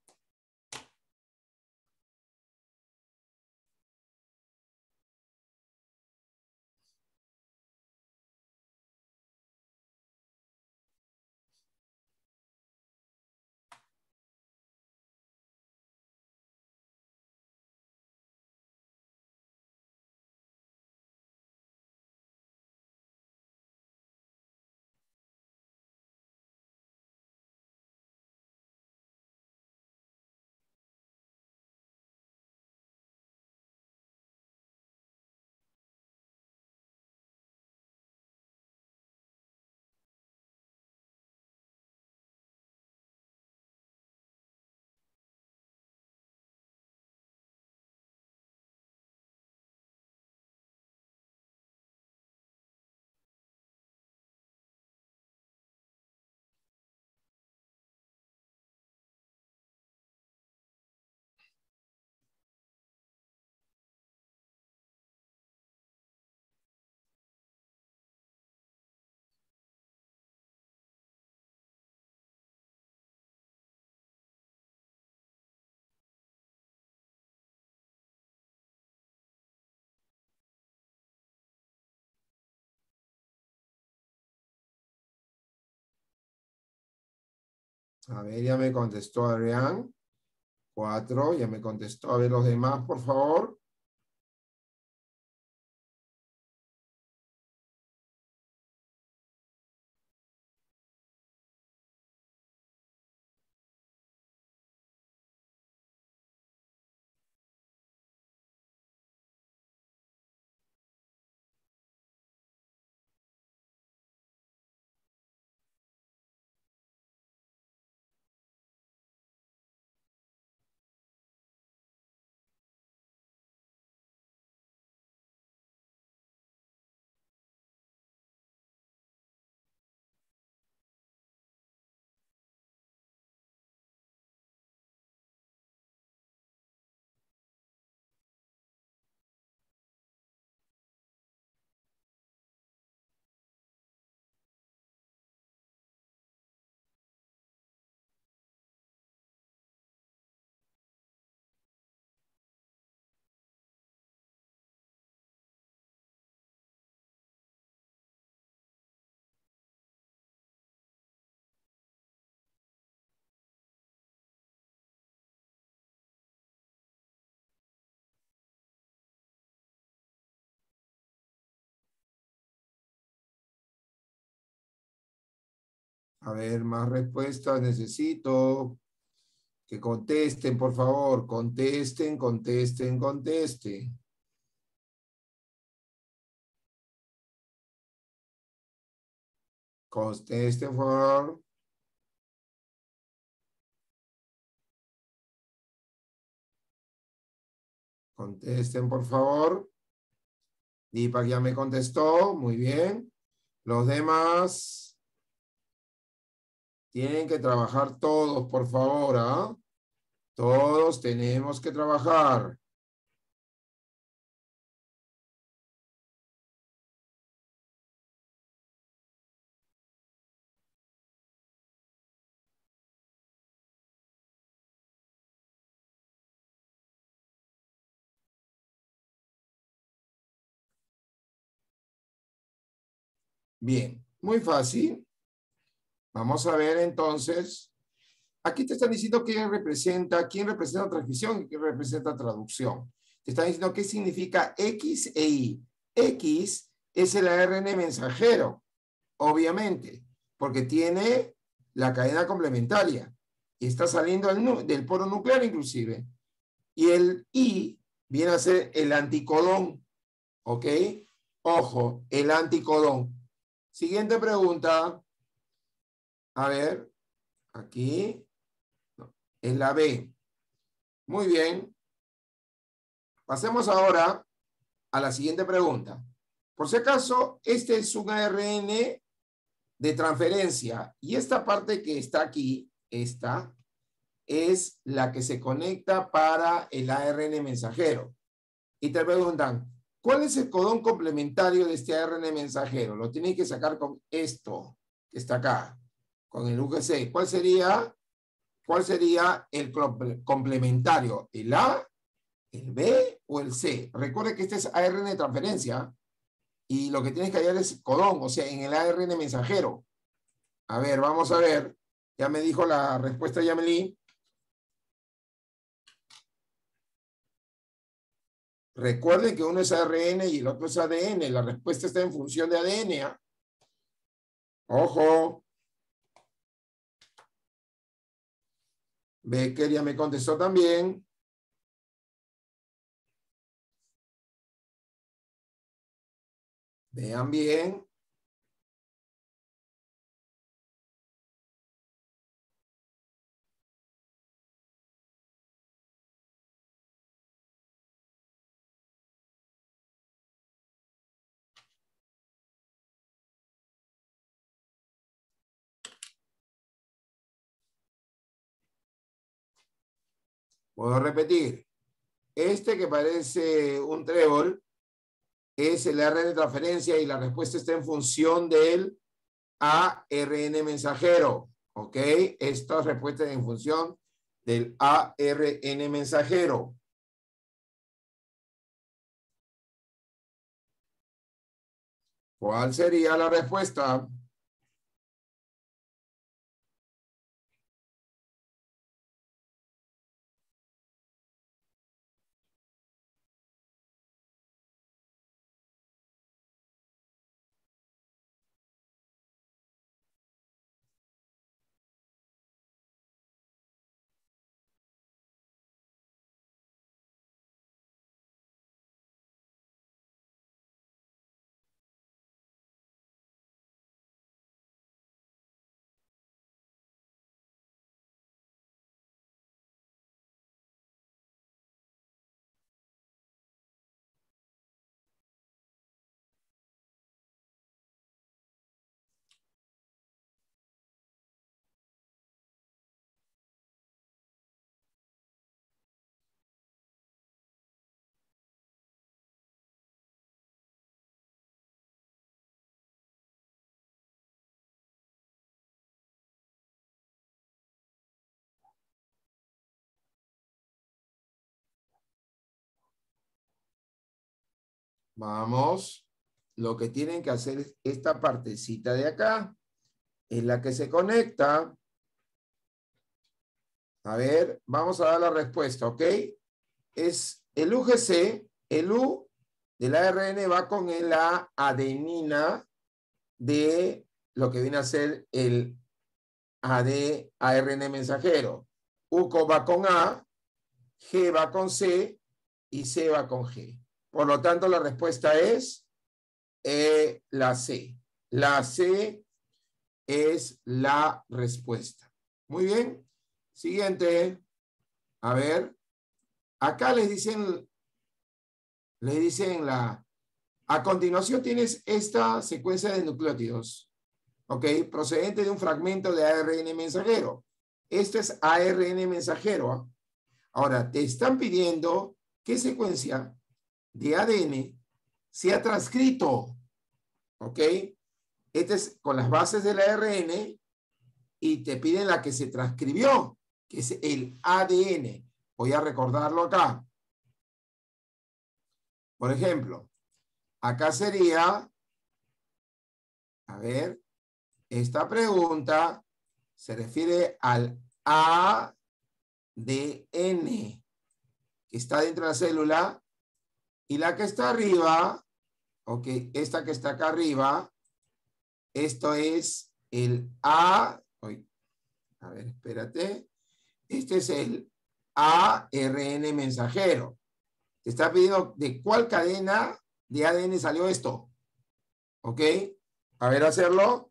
A ver, ya me contestó Adrián. Cuatro, ya me contestó. A ver los demás, por favor. A ver, más respuestas necesito. Que contesten, por favor. Contesten, contesten, contesten. Contesten, por favor. Contesten, por favor. Deepak ya me contestó. Muy bien. Los demás. Tienen que trabajar todos, por favor, ¿ah? Todos tenemos que trabajar. Bien, muy fácil. Vamos a ver entonces. Aquí te están diciendo quién representa, quién representa transmisión y quién representa traducción. Te están diciendo qué significa X e Y. X es el A R N mensajero, obviamente, porque tiene la cadena complementaria y está saliendo del, del poro nuclear inclusive. Y el Y viene a ser el anticodón, ¿ok? Ojo, el anticodón. Siguiente pregunta. A ver, aquí. No, es la B. Muy bien. Pasemos ahora a la siguiente pregunta. Por si acaso, este es un A R N de transferencia y esta parte que está aquí, esta, es la que se conecta para el A R N mensajero. Y te preguntan, ¿cuál es el codón complementario de este A R N mensajero? Lo tienes que sacar con esto, que está acá, con el U G C. ¿Cuál sería, cuál sería el complementario? ¿El A, el B o el C? Recuerde que este es A R N de transferencia y lo que tienes que hallar es codón, o sea, en el A R N mensajero. A ver, vamos a ver. Ya me dijo la respuesta Yameli. Recuerden que uno es A R N y el otro es A D N. La respuesta está en función de A D N. ¿eh? Ojo. Becker ya me contestó también. Vean bien. Puedo repetir. Este que parece un trébol es el A R N de transferencia y la respuesta está en función del A R N mensajero. ¿Ok? Esta respuesta es en función del A R N mensajero. ¿Cuál sería la respuesta? Vamos. Lo que tienen que hacer es esta partecita de acá. Es la que se conecta. A ver, vamos a dar la respuesta, ¿ok? Es el U G C, el U del A R N va con la adenina de lo que viene a ser el A D A R N mensajero. U va con A, G va con C y C va con G. Por lo tanto, la respuesta es eh, la C. La C es la respuesta. Muy bien. Siguiente. A ver. Acá les dicen, les dicen la... A continuación tienes esta secuencia de nucleótidos. ¿ok? Procedente de un fragmento de A R N mensajero. Esto es A R N mensajero. ¿eh? Ahora, te están pidiendo qué secuencia de A D N se ha transcrito, ¿ok? Este es con las bases del A R N y te piden la que se transcribió, que es el A D N. Voy a recordarlo acá. Por ejemplo, acá sería, a ver, esta pregunta se refiere al A D N que está dentro de la célula y la que está arriba, ok, esta que está acá arriba, esto es el A, uy, a ver, espérate, este es el A R N mensajero. Te está pidiendo de cuál cadena de A D N salió esto, ok, a ver, hacerlo.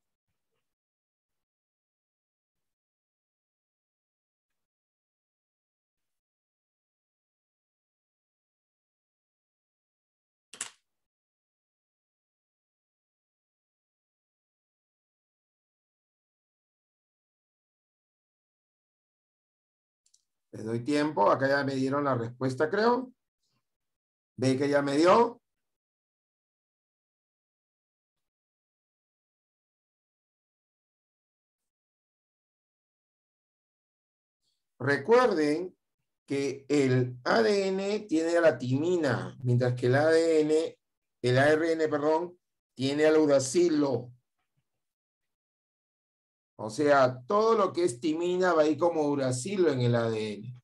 Le doy tiempo. Acá ya me dieron la respuesta, creo. ¿Ve que ya me dio? Recuerden que el A D N tiene a la timina, mientras que el A D N, el A R N, perdón, tiene al uracilo. O sea, todo lo que es timina va a ir como uracilo en el A D N.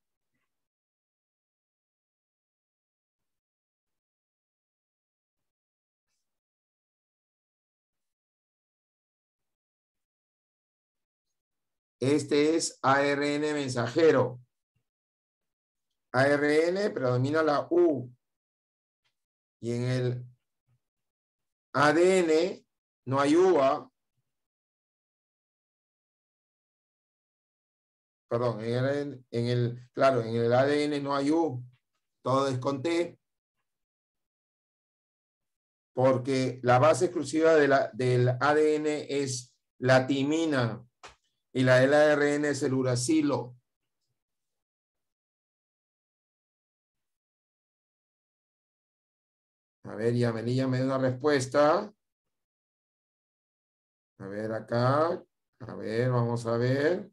Este es A R N mensajero. A R N predomina la U. Y en el A D N no hay U. ¿ah? Perdón, en el, en el, claro, en el A D N no hay U. Todo es con T. Porque la base exclusiva de la, del A D N es la timina. Y la del A R N es el uracilo. A ver, Yamelilla me da una respuesta. A ver acá. A ver, vamos a ver.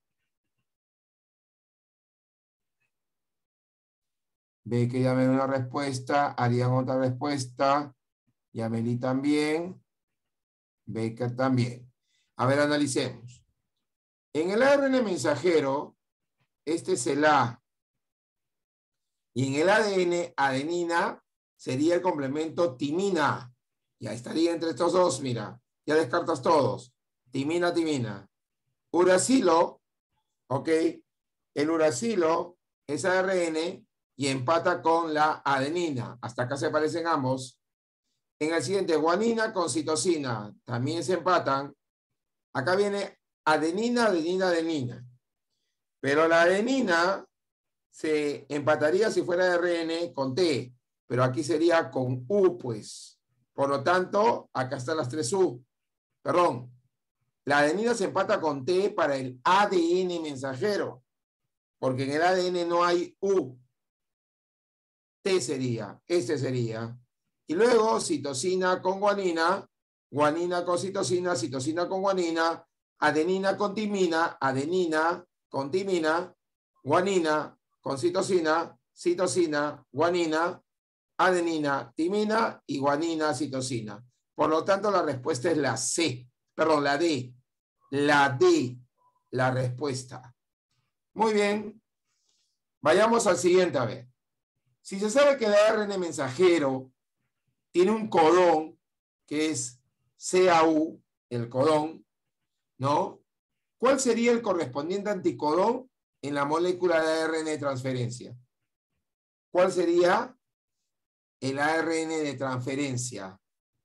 Ve que ya me da una respuesta. Harían otra respuesta. Yameli también. Baker también. A ver, analicemos. En el A R N mensajero, este es el A. Y en el A D N, adenina, sería el complemento timina. Ya estaría entre estos dos, mira. Ya descartas todos. Timina, timina. Uracilo, ok. El uracilo es A R N y empata con la adenina. Hasta acá se parecen ambos. En el siguiente, guanina con citosina. También se empatan. Acá viene adenina, adenina, adenina. Pero la adenina se empataría si fuera R N con T. Pero aquí sería con U, pues. Por lo tanto, acá están las tres U. Perdón. La adenina se empata con T para el A D N mensajero. Porque en el A D N no hay U. T sería. Este sería. Y luego citosina con guanina. Guanina con citosina. Citosina con guanina. Adenina con timina. Adenina con timina. Guanina con citosina. Citosina. Guanina. Adenina, timina y guanina, citosina. Por lo tanto, la respuesta es la C. Perdón, la D. La D, la respuesta. Muy bien. Vayamos al siguiente a ver. Si se sabe que el A R N mensajero tiene un codón que es C A U, el codón, ¿no? ¿Cuál sería el correspondiente anticodón en la molécula de A R N de transferencia? ¿Cuál sería el A R N de transferencia?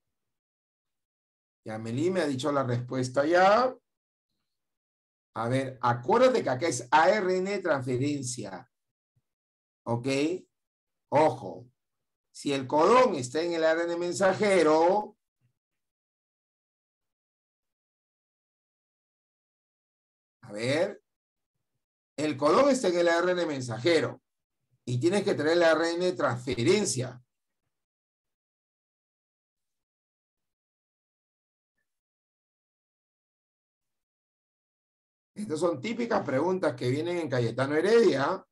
Yameli me ha dicho la respuesta ya. A ver, acuérdate que acá es A R N de transferencia. ¿Ok? Ojo. Si el codón está en el A R N mensajero, A ver, el codón está en el A R N mensajero y tienes que tener el A R N de transferencia. Estas son típicas preguntas que vienen en Cayetano Heredia.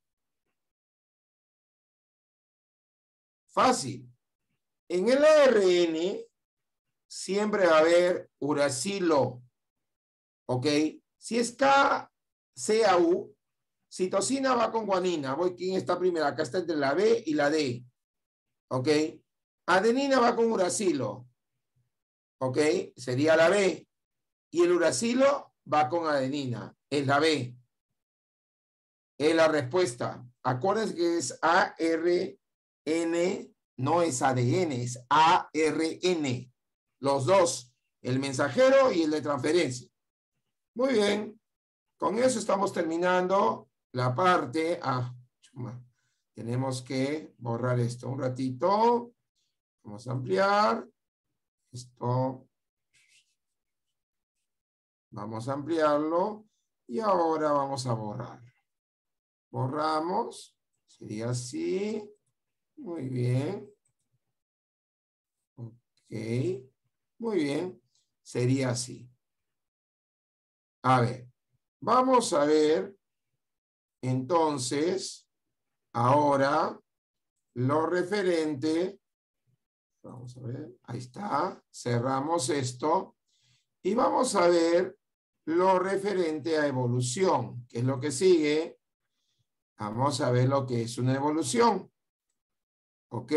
Fácil. En el A R N siempre va a haber uracilo. ¿Ok? Si es K C A U, citosina va con guanina. Voy, ¿quién está primero? Acá está entre la B y la D. ¿Ok? Adenina va con uracilo. ¿Ok? Sería la B. Y el uracilo va con adenina. Es la B. Es la respuesta. Acuérdense que es A R N, no es A D N, es A R N. Los dos, el mensajero y el de transferencia. Muy bien. Con eso estamos terminando la parte. Ah, chuma. Tenemos que borrar esto un ratito. Vamos a ampliar. Esto. Vamos a ampliarlo. Y ahora vamos a borrar. Borramos. Sería así. Muy bien. Ok. Muy bien. Sería así. A ver. Vamos a ver. Entonces. Ahora. Lo referente. Vamos a ver. Ahí está. Cerramos esto. Y vamos a ver lo referente a evolución. ¿Qué es lo que sigue? Vamos a ver lo que es una evolución. ¿Ok?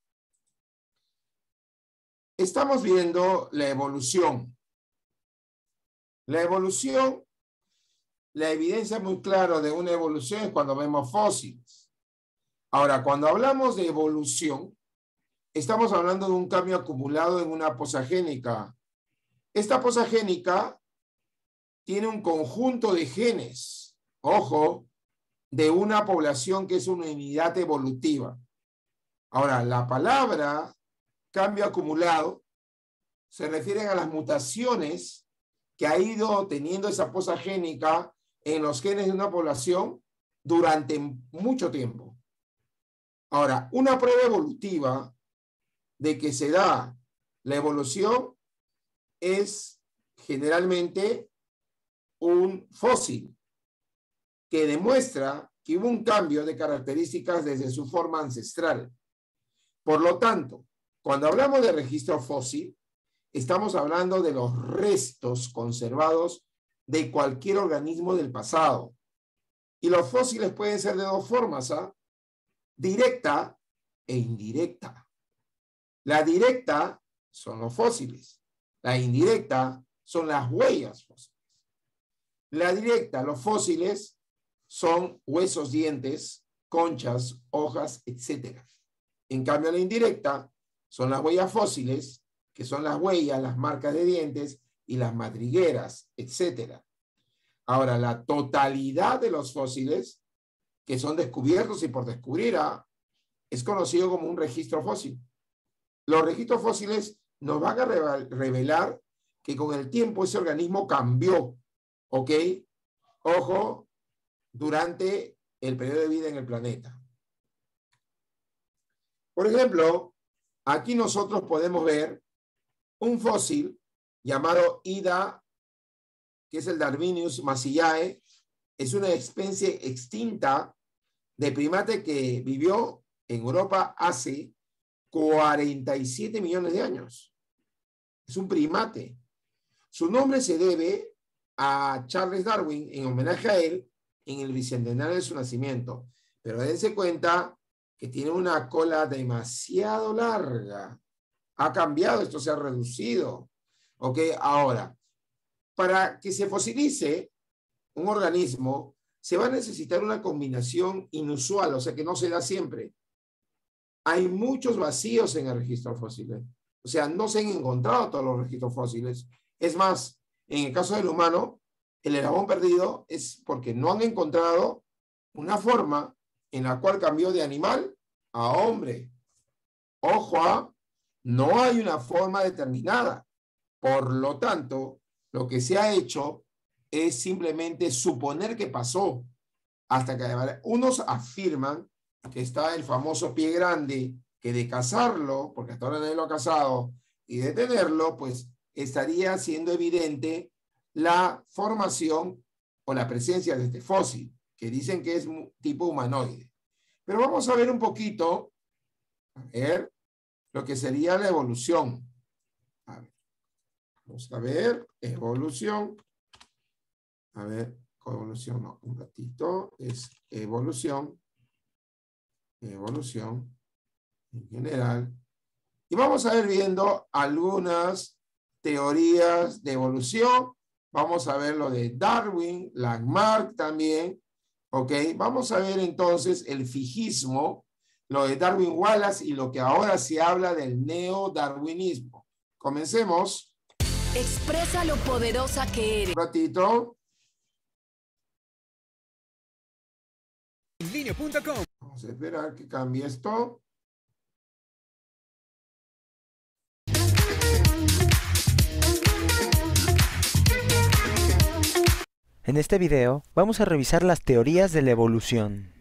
Estamos viendo la evolución. La evolución, la evidencia muy clara de una evolución es cuando vemos fósiles. Ahora, cuando hablamos de evolución, estamos hablando de un cambio acumulado en una posagénica. Esta posagénica tiene un conjunto de genes, ojo, de una población que es una unidad evolutiva. Ahora, la palabra cambio acumulado se refiere a las mutaciones que ha ido teniendo esa posagénica en los genes de una población durante mucho tiempo. Ahora, una prueba evolutiva de que se da la evolución es generalmente un fósil que demuestra que hubo un cambio de características desde su forma ancestral. Por lo tanto, cuando hablamos de registro fósil, estamos hablando de los restos conservados de cualquier organismo del pasado. Y los fósiles pueden ser de dos formas, ¿ah? Directa e indirecta. La directa son los fósiles. La indirecta son las huellas fósiles. La directa, los fósiles, son huesos, dientes, conchas, hojas, etcétera. En cambio, la indirecta son las huellas fósiles, que son las huellas, las marcas de dientes y las madrigueras, etcétera. Ahora, la totalidad de los fósiles que son descubiertos y por descubrir a, es conocido como un registro fósil. Los registros fósiles nos van a revelar que con el tiempo ese organismo cambió, ¿ok? Ojo, durante el periodo de vida en el planeta. Por ejemplo, aquí nosotros podemos ver un fósil llamado Ida, que es el Darwinius massillae. Es una especie extinta de primate que vivió en Europa hace cuarenta y siete millones de años. Es un primate. Su nombre se debe a Charles Darwin en homenaje a él en el bicentenario de su nacimiento. Pero dense cuenta que tiene una cola demasiado larga. Ha cambiado, esto se ha reducido. ¿Ok? Ahora, para que se fosilice un organismo, se va a necesitar una combinación inusual, o sea que no se da siempre. Hay muchos vacíos en el registro fósil. O sea, no se han encontrado todos los registros fósiles. Es más, en el caso del humano, el eslabón perdido es porque no han encontrado una forma en la cual cambió de animal a hombre. Ojo, ¿ah? No hay una forma determinada. Por lo tanto, lo que se ha hecho es simplemente suponer que pasó. Hasta que unos afirman que está el famoso pie grande, que de cazarlo, porque hasta ahora nadie lo ha cazado, y de tenerlo, pues estaría siendo evidente la formación o la presencia de este fósil, que dicen que es tipo humanoide. Pero vamos a ver un poquito, a ver, lo que sería la evolución. A ver, vamos a ver, evolución. A ver, evolución, no, un ratito, es evolución. Evolución en general. Y vamos a ir viendo algunas teorías de evolución. Vamos a ver lo de Darwin, Lamarck también. Ok, vamos a ver entonces el fijismo, lo de Darwin Wallace y lo que ahora se habla del neodarwinismo. Comencemos. Expresa lo poderosa que eres. Un ratito. Linio punto com. Vamos a esperar que cambie esto. En este video vamos a revisar las teorías de la evolución.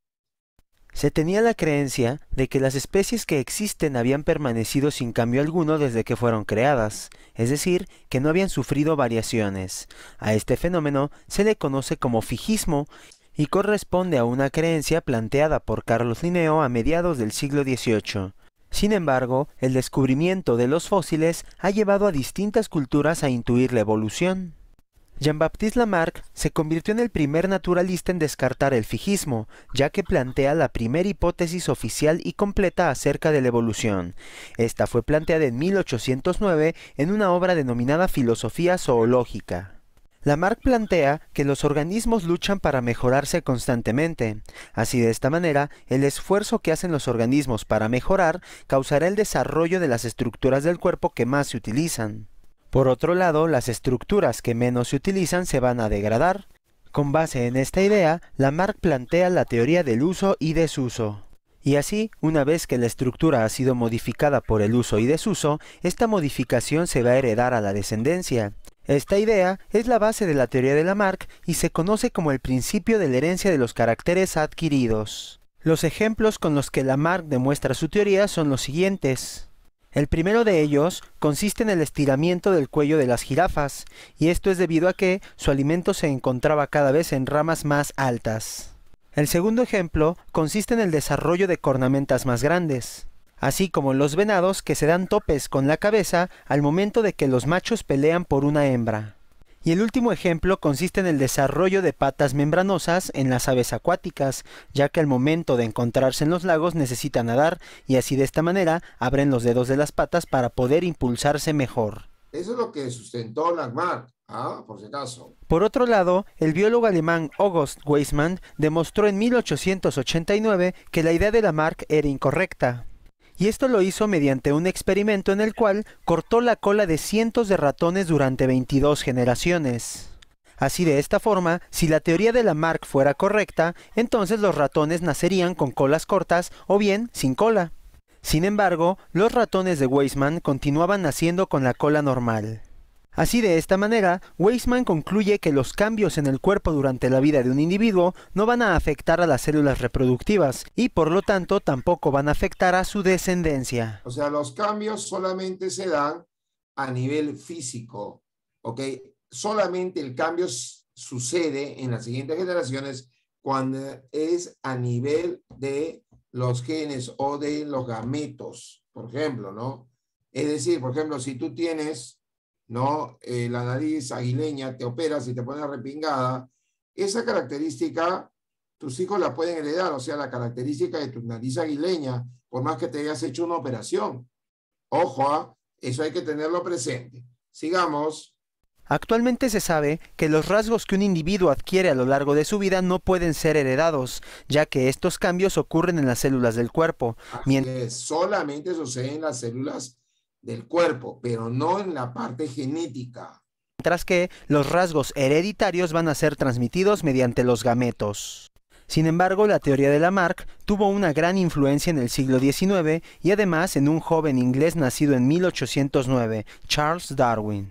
Se tenía la creencia de que las especies que existen habían permanecido sin cambio alguno desde que fueron creadas, es decir, que no habían sufrido variaciones. A este fenómeno se le conoce como fijismo y corresponde a una creencia planteada por Carlos Linneo a mediados del siglo dieciocho. Sin embargo, el descubrimiento de los fósiles ha llevado a distintas culturas a intuir la evolución. Jean-Baptiste Lamarck se convirtió en el primer naturalista en descartar el fijismo, ya que plantea la primera hipótesis oficial y completa acerca de la evolución. Esta fue planteada en mil ochocientos nueve en una obra denominada Filosofía Zoológica. Lamarck plantea que los organismos luchan para mejorarse constantemente. Así, de esta manera, el esfuerzo que hacen los organismos para mejorar causará el desarrollo de las estructuras del cuerpo que más se utilizan. Por otro lado, las estructuras que menos se utilizan se van a degradar. Con base en esta idea, Lamarck plantea la teoría del uso y desuso. Y así, una vez que la estructura ha sido modificada por el uso y desuso, esta modificación se va a heredar a la descendencia. Esta idea es la base de la teoría de Lamarck y se conoce como el principio de la herencia de los caracteres adquiridos. Los ejemplos con los que Lamarck demuestra su teoría son los siguientes. El primero de ellos consiste en el estiramiento del cuello de las jirafas, y esto es debido a que su alimento se encontraba cada vez en ramas más altas. El segundo ejemplo consiste en el desarrollo de cornamentas más grandes, así como los venados que se dan topes con la cabeza al momento de que los machos pelean por una hembra. Y el último ejemplo consiste en el desarrollo de patas membranosas en las aves acuáticas, ya que al momento de encontrarse en los lagos necesitan nadar, y así de esta manera abren los dedos de las patas para poder impulsarse mejor. Eso es lo que sustentó Lamarck, ¿ah? Por si acaso. Por otro lado, el biólogo alemán August Weismann demostró en mil ochocientos ochenta y nueve que la idea de Lamarck era incorrecta. Y esto lo hizo mediante un experimento en el cual cortó la cola de cientos de ratones durante veintidós generaciones. Así, de esta forma, si la teoría de Lamarck fuera correcta, entonces los ratones nacerían con colas cortas o bien sin cola. Sin embargo, los ratones de Weismann continuaban naciendo con la cola normal. Así, de esta manera, Weismann concluye que los cambios en el cuerpo durante la vida de un individuo no van a afectar a las células reproductivas y por lo tanto tampoco van a afectar a su descendencia. O sea, los cambios solamente se dan a nivel físico, ¿ok? Solamente el cambio sucede en las siguientes generaciones cuando es a nivel de los genes o de los gametos, por ejemplo, ¿no? Es decir, por ejemplo, si tú tienes... ¿no? Eh, la nariz aguileña, te operas y te pones repingada, esa característica tus hijos la pueden heredar, o sea, la característica de tu nariz aguileña, por más que te hayas hecho una operación. Ojo, ¿eh? Eso hay que tenerlo presente. Sigamos. Actualmente se sabe que los rasgos que un individuo adquiere a lo largo de su vida no pueden ser heredados, ya que estos cambios ocurren en las células del cuerpo. Así es, solamente sucede en las células del cuerpo, pero no en la parte genética. Mientras que los rasgos hereditarios van a ser transmitidos mediante los gametos. Sin embargo, la teoría de Lamarck tuvo una gran influencia en el siglo diecinueve y además en un joven inglés nacido en mil ochocientos nueve, Charles Darwin.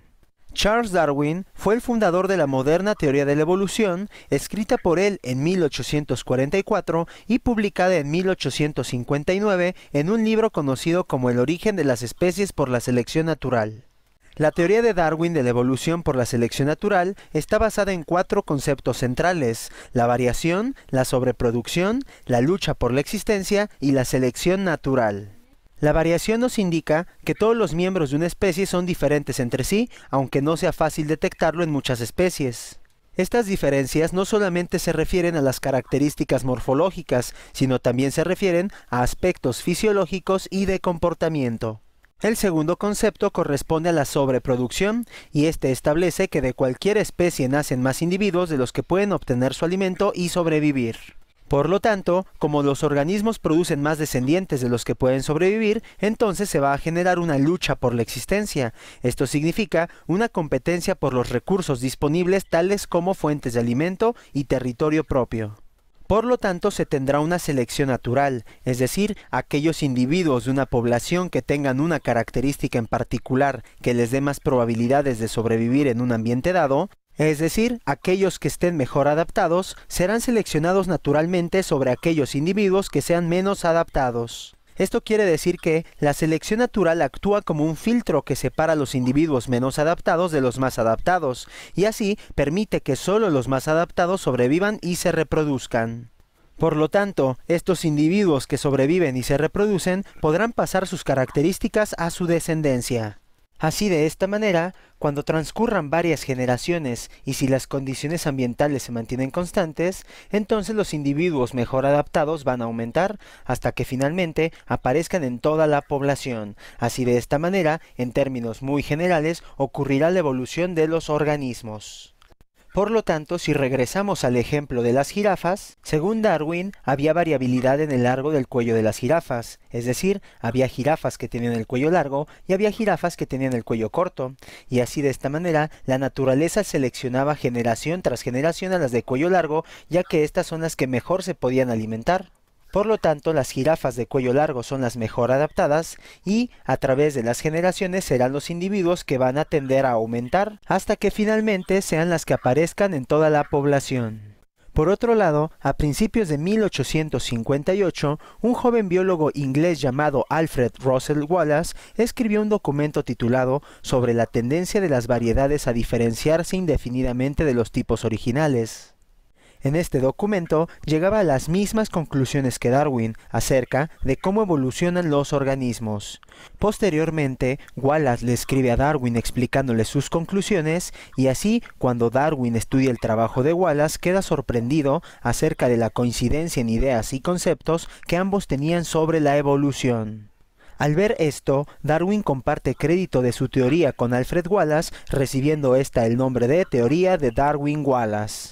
Charles Darwin fue el fundador de la moderna teoría de la evolución, escrita por él en mil ochocientos cuarenta y cuatro y publicada en mil ochocientos cincuenta y nueve en un libro conocido como El origen de las especies por la selección natural. La teoría de Darwin de la evolución por la selección natural está basada en cuatro conceptos centrales: la variación, la sobreproducción, la lucha por la existencia y la selección natural. La variación nos indica que todos los miembros de una especie son diferentes entre sí, aunque no sea fácil detectarlo en muchas especies. Estas diferencias no solamente se refieren a las características morfológicas, sino también se refieren a aspectos fisiológicos y de comportamiento. El segundo concepto corresponde a la sobreproducción, y este establece que de cualquier especie nacen más individuos de los que pueden obtener su alimento y sobrevivir. Por lo tanto, como los organismos producen más descendientes de los que pueden sobrevivir, entonces se va a generar una lucha por la existencia. Esto significa una competencia por los recursos disponibles, tales como fuentes de alimento y territorio propio. Por lo tanto, se tendrá una selección natural, es decir, aquellos individuos de una población que tengan una característica en particular que les dé más probabilidades de sobrevivir en un ambiente dado, es decir, aquellos que estén mejor adaptados, serán seleccionados naturalmente sobre aquellos individuos que sean menos adaptados. Esto quiere decir que la selección natural actúa como un filtro que separa a los individuos menos adaptados de los más adaptados, y así permite que solo los más adaptados sobrevivan y se reproduzcan. Por lo tanto, estos individuos que sobreviven y se reproducen podrán pasar sus características a su descendencia. Así, de esta manera, cuando transcurran varias generaciones y si las condiciones ambientales se mantienen constantes, entonces los individuos mejor adaptados van a aumentar hasta que finalmente aparezcan en toda la población. Así, de esta manera, en términos muy generales, ocurrirá la evolución de los organismos. Por lo tanto, si regresamos al ejemplo de las jirafas, según Darwin, había variabilidad en el largo del cuello de las jirafas, es decir, había jirafas que tenían el cuello largo y había jirafas que tenían el cuello corto, y así de esta manera la naturaleza seleccionaba generación tras generación a las de cuello largo, ya que estas son las que mejor se podían alimentar. Por lo tanto, las jirafas de cuello largo son las mejor adaptadas y, a través de las generaciones, serán los individuos que van a tender a aumentar hasta que finalmente sean las que aparezcan en toda la población. Por otro lado, a principios de mil ochocientos cincuenta y ocho, un joven biólogo inglés llamado Alfred Russel Wallace escribió un documento titulado sobre la tendencia de las variedades a diferenciarse indefinidamente de los tipos originales. En este documento llegaba a las mismas conclusiones que Darwin acerca de cómo evolucionan los organismos. Posteriormente, Wallace le escribe a Darwin explicándole sus conclusiones, y así, cuando Darwin estudia el trabajo de Wallace, queda sorprendido acerca de la coincidencia en ideas y conceptos que ambos tenían sobre la evolución. Al ver esto, Darwin comparte crédito de su teoría con Alfred Wallace, recibiendo esta el nombre de teoría de Darwin-Wallace.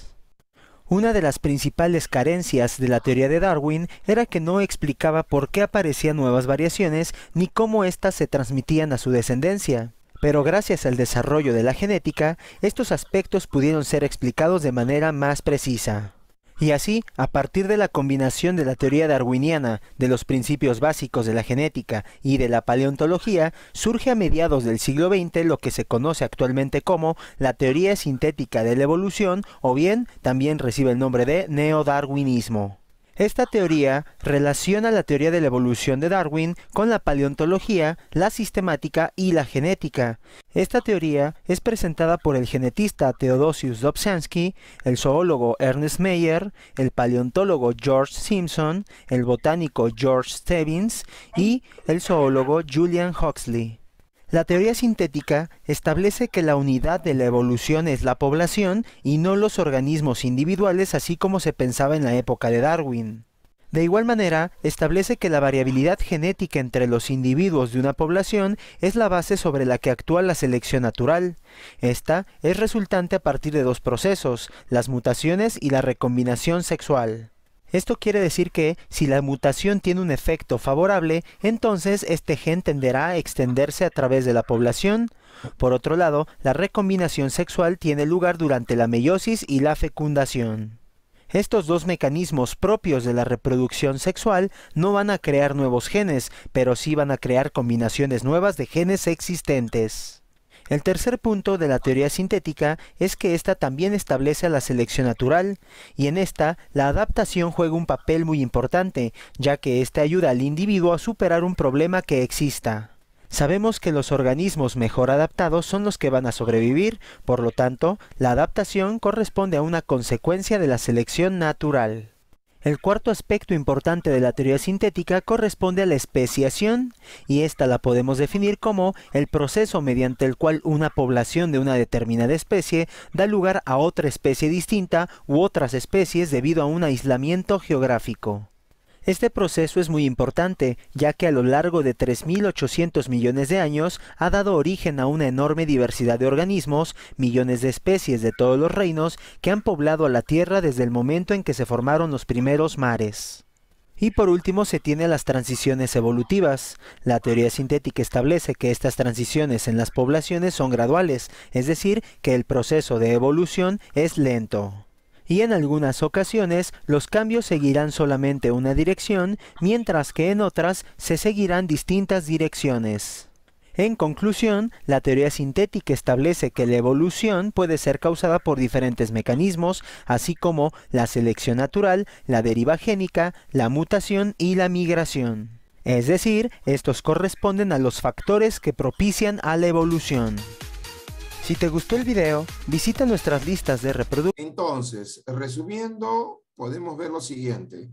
Una de las principales carencias de la teoría de Darwin era que no explicaba por qué aparecían nuevas variaciones ni cómo éstas se transmitían a su descendencia. Pero gracias al desarrollo de la genética, estos aspectos pudieron ser explicados de manera más precisa. Y así, a partir de la combinación de la teoría darwiniana, de los principios básicos de la genética y de la paleontología, surge a mediados del siglo veinte lo que se conoce actualmente como la teoría sintética de la evolución, o bien también recibe el nombre de neodarwinismo. Esta teoría relaciona la teoría de la evolución de Darwin con la paleontología, la sistemática y la genética. Esta teoría es presentada por el genetista Theodosius Dobzhansky, el zoólogo Ernest Mayr, el paleontólogo George Simpson, el botánico George Stebbins y el zoólogo Julian Huxley. La teoría sintética establece que la unidad de la evolución es la población y no los organismos individuales, así como se pensaba en la época de Darwin. De igual manera, establece que la variabilidad genética entre los individuos de una población es la base sobre la que actúa la selección natural. Esta es resultante a partir de dos procesos, las mutaciones y la recombinación sexual. Esto quiere decir que, si la mutación tiene un efecto favorable, entonces este gen tenderá a extenderse a través de la población. Por otro lado, la recombinación sexual tiene lugar durante la meiosis y la fecundación. Estos dos mecanismos propios de la reproducción sexual no van a crear nuevos genes, pero sí van a crear combinaciones nuevas de genes existentes. El tercer punto de la teoría sintética es que ésta también establece la selección natural, y en esta la adaptación juega un papel muy importante, ya que ésta ayuda al individuo a superar un problema que exista. Sabemos que los organismos mejor adaptados son los que van a sobrevivir, por lo tanto, la adaptación corresponde a una consecuencia de la selección natural. El cuarto aspecto importante de la teoría sintética corresponde a la especiación, y esta la podemos definir como el proceso mediante el cual una población de una determinada especie da lugar a otra especie distinta u otras especies debido a un aislamiento geográfico. Este proceso es muy importante, ya que a lo largo de tres mil ochocientos millones de años ha dado origen a una enorme diversidad de organismos, millones de especies de todos los reinos que han poblado a la Tierra desde el momento en que se formaron los primeros mares. Y por último se tiene las transiciones evolutivas. La teoría sintética establece que estas transiciones en las poblaciones son graduales, es decir, que el proceso de evolución es lento. Y en algunas ocasiones los cambios seguirán solamente una dirección, mientras que en otras se seguirán distintas direcciones. En conclusión, la teoría sintética establece que la evolución puede ser causada por diferentes mecanismos, así como la selección natural, la deriva génica, la mutación y la migración. Es decir, estos corresponden a los factores que propician a la evolución. Si te gustó el video, visita nuestras listas de reproducción. Entonces, resumiendo, podemos ver lo siguiente,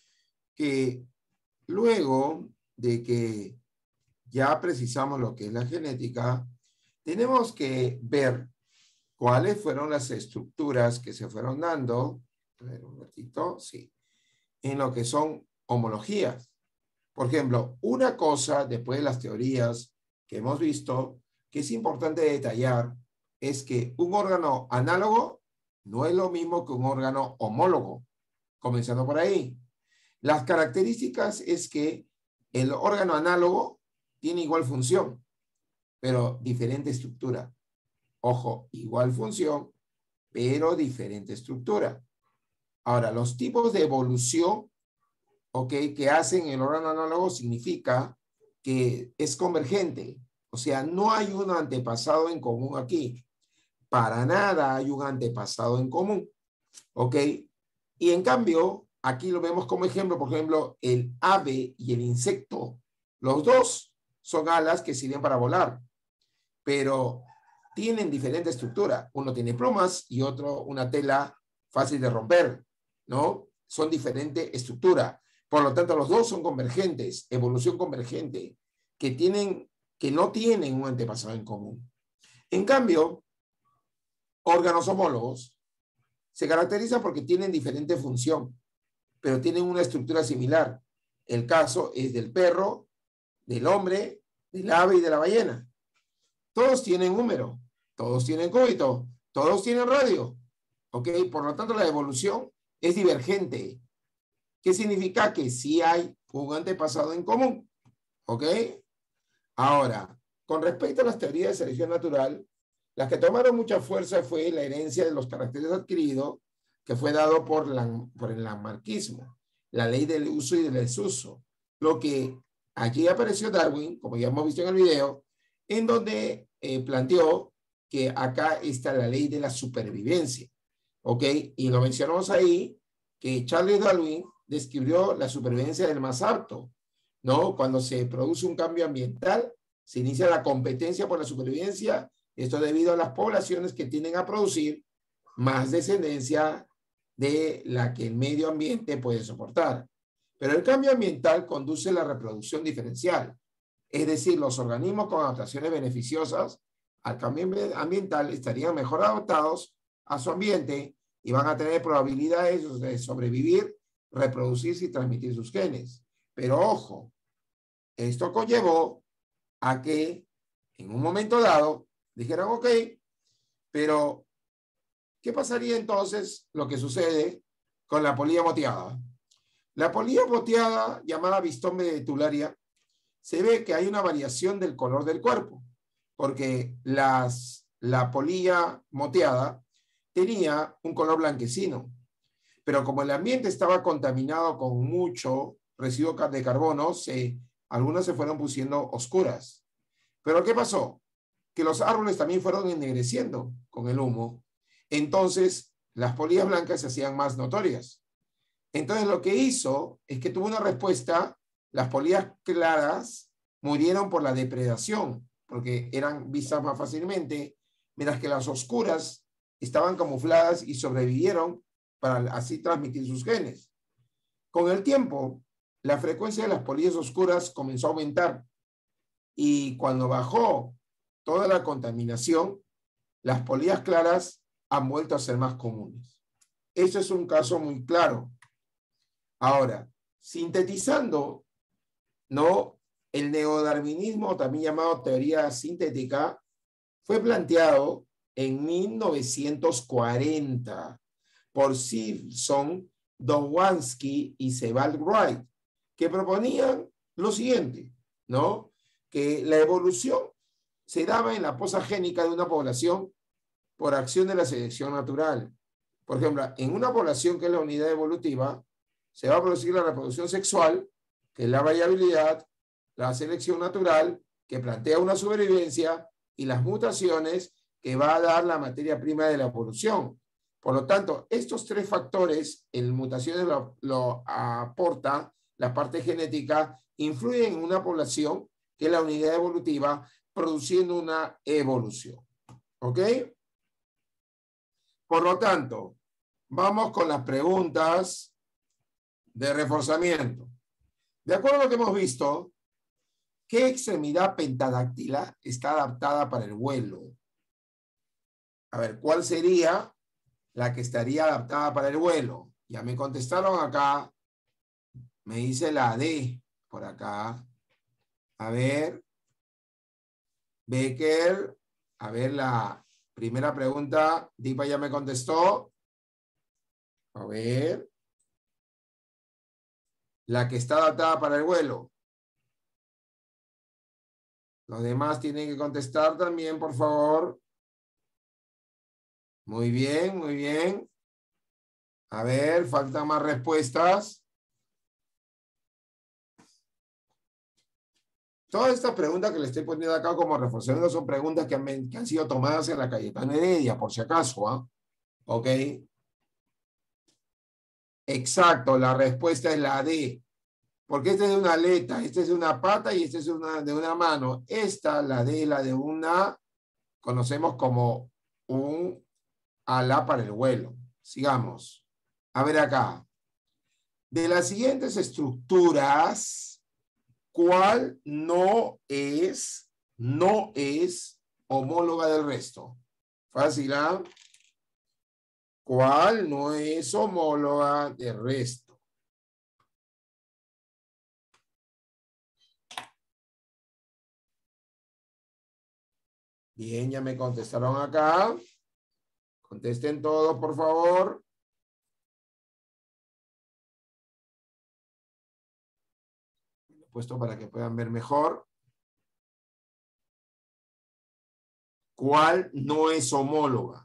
que luego de que ya precisamos lo que es la genética, tenemos que ver cuáles fueron las estructuras que se fueron dando, a ver un ratito, sí, en lo que son homologías. Por ejemplo, una cosa, después de las teorías que hemos visto, que es importante detallar, es que un órgano análogo no es lo mismo que un órgano homólogo, comenzando por ahí. Las características es que el órgano análogo tiene igual función, pero diferente estructura. Ojo, igual función, pero diferente estructura. Ahora, los tipos de evolución, ok, que hacen el órgano análogo significa que es convergente. O sea, no hay un antepasado en común aquí. Para nada hay un antepasado en común. ¿Ok? Y en cambio, aquí lo vemos como ejemplo, por ejemplo, el ave y el insecto. Los dos son alas que sirven para volar, pero tienen diferente estructura. Uno tiene plumas y otro una tela fácil de romper, ¿no? Son diferente estructura. Por lo tanto, los dos son convergentes, evolución convergente, que tienen que no tienen un antepasado en común. En cambio, órganos homólogos se caracterizan porque tienen diferente función, pero tienen una estructura similar. El caso es del perro, del hombre, del ave y de la ballena. Todos tienen húmero, todos tienen cúbito, todos tienen radio. ¿Ok? Por lo tanto, la evolución es divergente. ¿Qué significa? Que sí hay un antepasado en común. ¿Ok? Ahora, con respecto a las teorías de selección natural, las que tomaron mucha fuerza fue la herencia de los caracteres adquiridos, que fue dado por, la, por el lamarquismo, la ley del uso y del desuso. Lo que aquí apareció Darwin, como ya hemos visto en el video, en donde eh, planteó que acá está la ley de la supervivencia. ¿Ok? Y lo mencionamos ahí, que Charles Darwin describió la supervivencia del más apto, ¿no? Cuando se produce un cambio ambiental, se inicia la competencia por la supervivencia, esto debido a las poblaciones que tienden a producir más descendencia de la que el medio ambiente puede soportar. Pero el cambio ambiental conduce a la reproducción diferencial, es decir, los organismos con adaptaciones beneficiosas al cambio ambiental estarían mejor adaptados a su ambiente y van a tener probabilidades de sobrevivir, reproducirse y transmitir sus genes. Pero ojo, esto conllevó a que en un momento dado dijeron, ok, pero ¿qué pasaría entonces lo que sucede con la polilla moteada? La polilla moteada, llamada Viston betularia, se ve que hay una variación del color del cuerpo, porque las, la polilla moteada tenía un color blanquecino, pero como el ambiente estaba contaminado con mucho residuo de carbono, se, algunas se fueron pusiendo oscuras. ¿Pero qué pasó? que los árboles también fueron ennegreciendo con el humo. Entonces, las polillas blancas se hacían más notorias. Entonces, lo que hizo es que tuvo una respuesta. Las polillas claras murieron por la depredación, porque eran vistas más fácilmente, mientras que las oscuras estaban camufladas y sobrevivieron para así transmitir sus genes. Con el tiempo, la frecuencia de las polillas oscuras comenzó a aumentar, y cuando bajó toda la contaminación, las polillas claras han vuelto a ser más comunes. Eso es un caso muy claro. Ahora, sintetizando, ¿no? El neodarwinismo, también llamado teoría sintética, fue planteado en mil novecientos cuarenta por Simpson, Dowansky y Sebald Wright, que proponían lo siguiente, ¿no? Que la evolución se daba en la poza génica de una población por acción de la selección natural. Por ejemplo, en una población que es la unidad evolutiva, se va a producir la reproducción sexual, que es la variabilidad, la selección natural, que plantea una supervivencia, y las mutaciones, que va a dar la materia prima de la evolución. Por lo tanto, estos tres factores, en mutaciones lo, lo aporta la parte genética, influyen en una población, que es la unidad evolutiva, produciendo una evolución. ¿Ok? Por lo tanto, vamos con las preguntas de reforzamiento. De acuerdo a lo que hemos visto, ¿qué extremidad pentadáctila está adaptada para el vuelo? A ver, ¿cuál sería la que estaría adaptada para el vuelo? Ya me contestaron acá. Me dice la D por acá. A ver. Becker. A ver, la primera pregunta. Dipa ya me contestó. A ver. La que está adaptada para el vuelo. Los demás tienen que contestar también, por favor. Muy bien, muy bien. A ver, faltan más respuestas. Todas estas preguntas que le estoy poniendo acá como reforzamiento son preguntas que han, que han sido tomadas en la Cayetano Heredia, por si acaso, ¿ah? ¿Ok? Exacto, la respuesta es la D. Porque esta es de una aleta, esta es de una pata y esta es de una, de una mano. Esta, la D, la de una, conocemos como un ala para el vuelo. Sigamos. A ver acá. De las siguientes estructuras, ¿cuál no es, no es homóloga del resto? Fácil, ¿ah? ¿Cuál no es homóloga del resto? Bien, ya me contestaron acá. Contesten todos, por favor. Lo he puesto para que puedan ver mejor. ¿Cuál no es homóloga?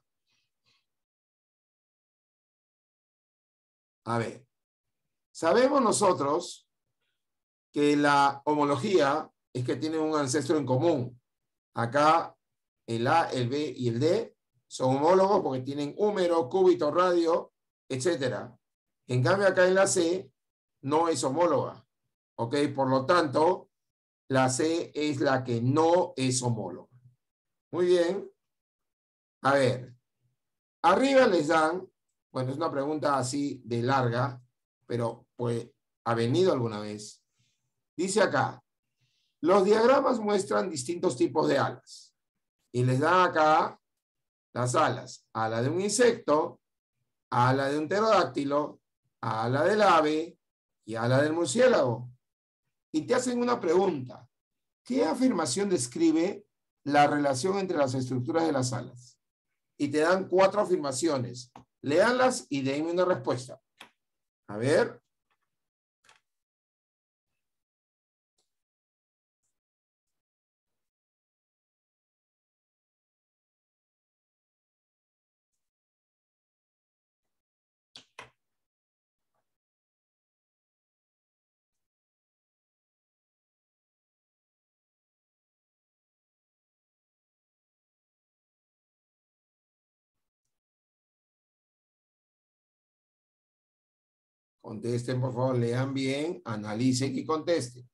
A ver, sabemos nosotros que la homología es que tienen un ancestro en común. Acá el A, el B y el D son homólogos porque tienen húmero, cúbito, radio, etcétera. En cambio acá en la C no es homóloga. ¿Ok? Por lo tanto, la C es la que no es homóloga. Muy bien. A ver. Arriba les dan, bueno, es una pregunta así de larga, pero pues ha venido alguna vez. Dice acá, los diagramas muestran distintos tipos de alas. Y les dan acá las alas. Ala de un insecto, ala de un pterodáctilo, ala del ave y ala del murciélago. Y te hacen una pregunta. ¿Qué afirmación describe la relación entre las estructuras de las alas? Y te dan cuatro afirmaciones. Léanlas y denme una respuesta. A ver. Contesten, por favor, lean bien, analicen y contesten.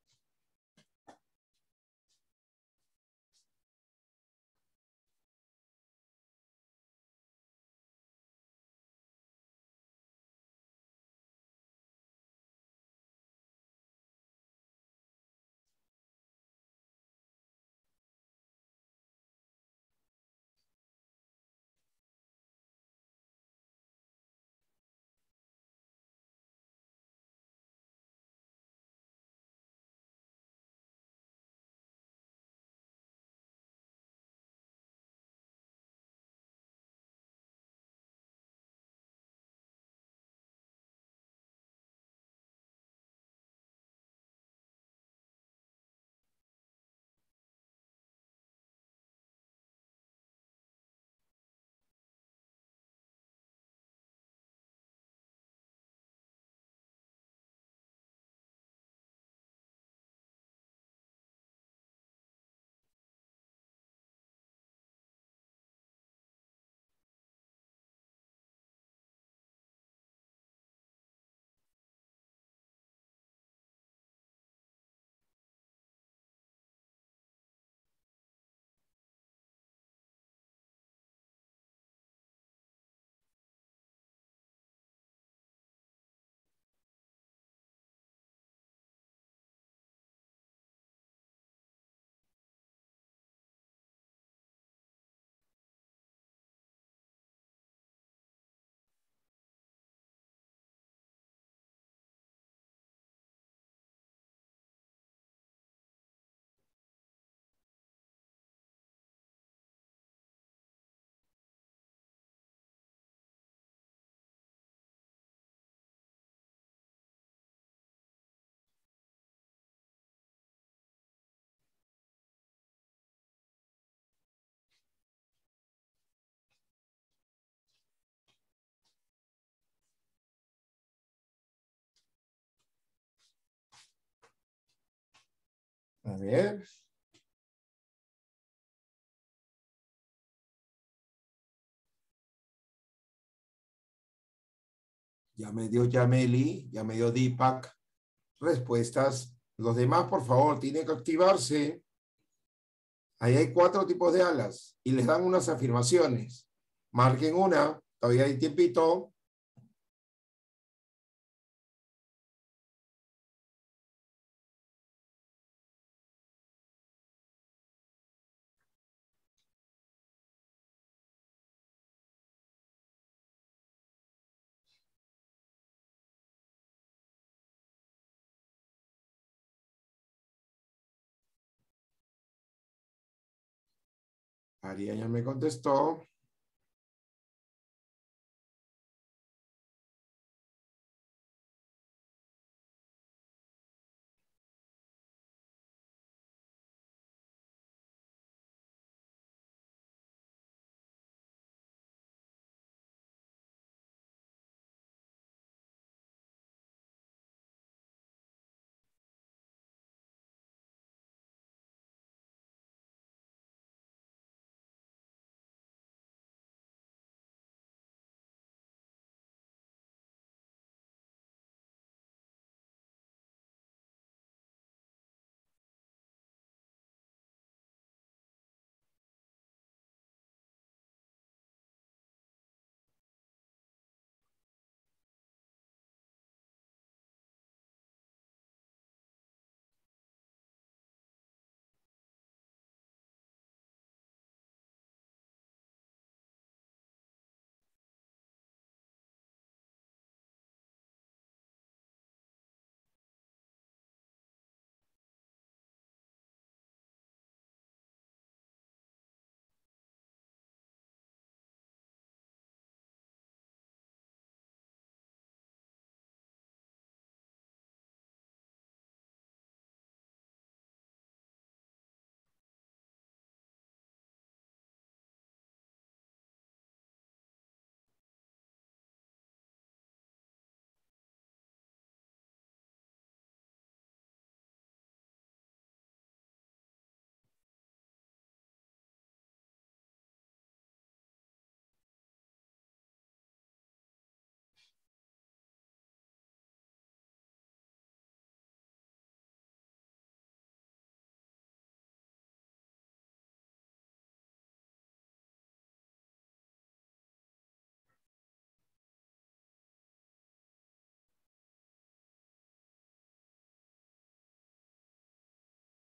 A ver. Ya me dio Yameli, ya me dio Deepak respuestas. Los demás, por favor, tienen que activarse. Ahí hay cuatro tipos de alas y les dan unas afirmaciones. Marquen una, todavía hay tiempito. María ya me contestó.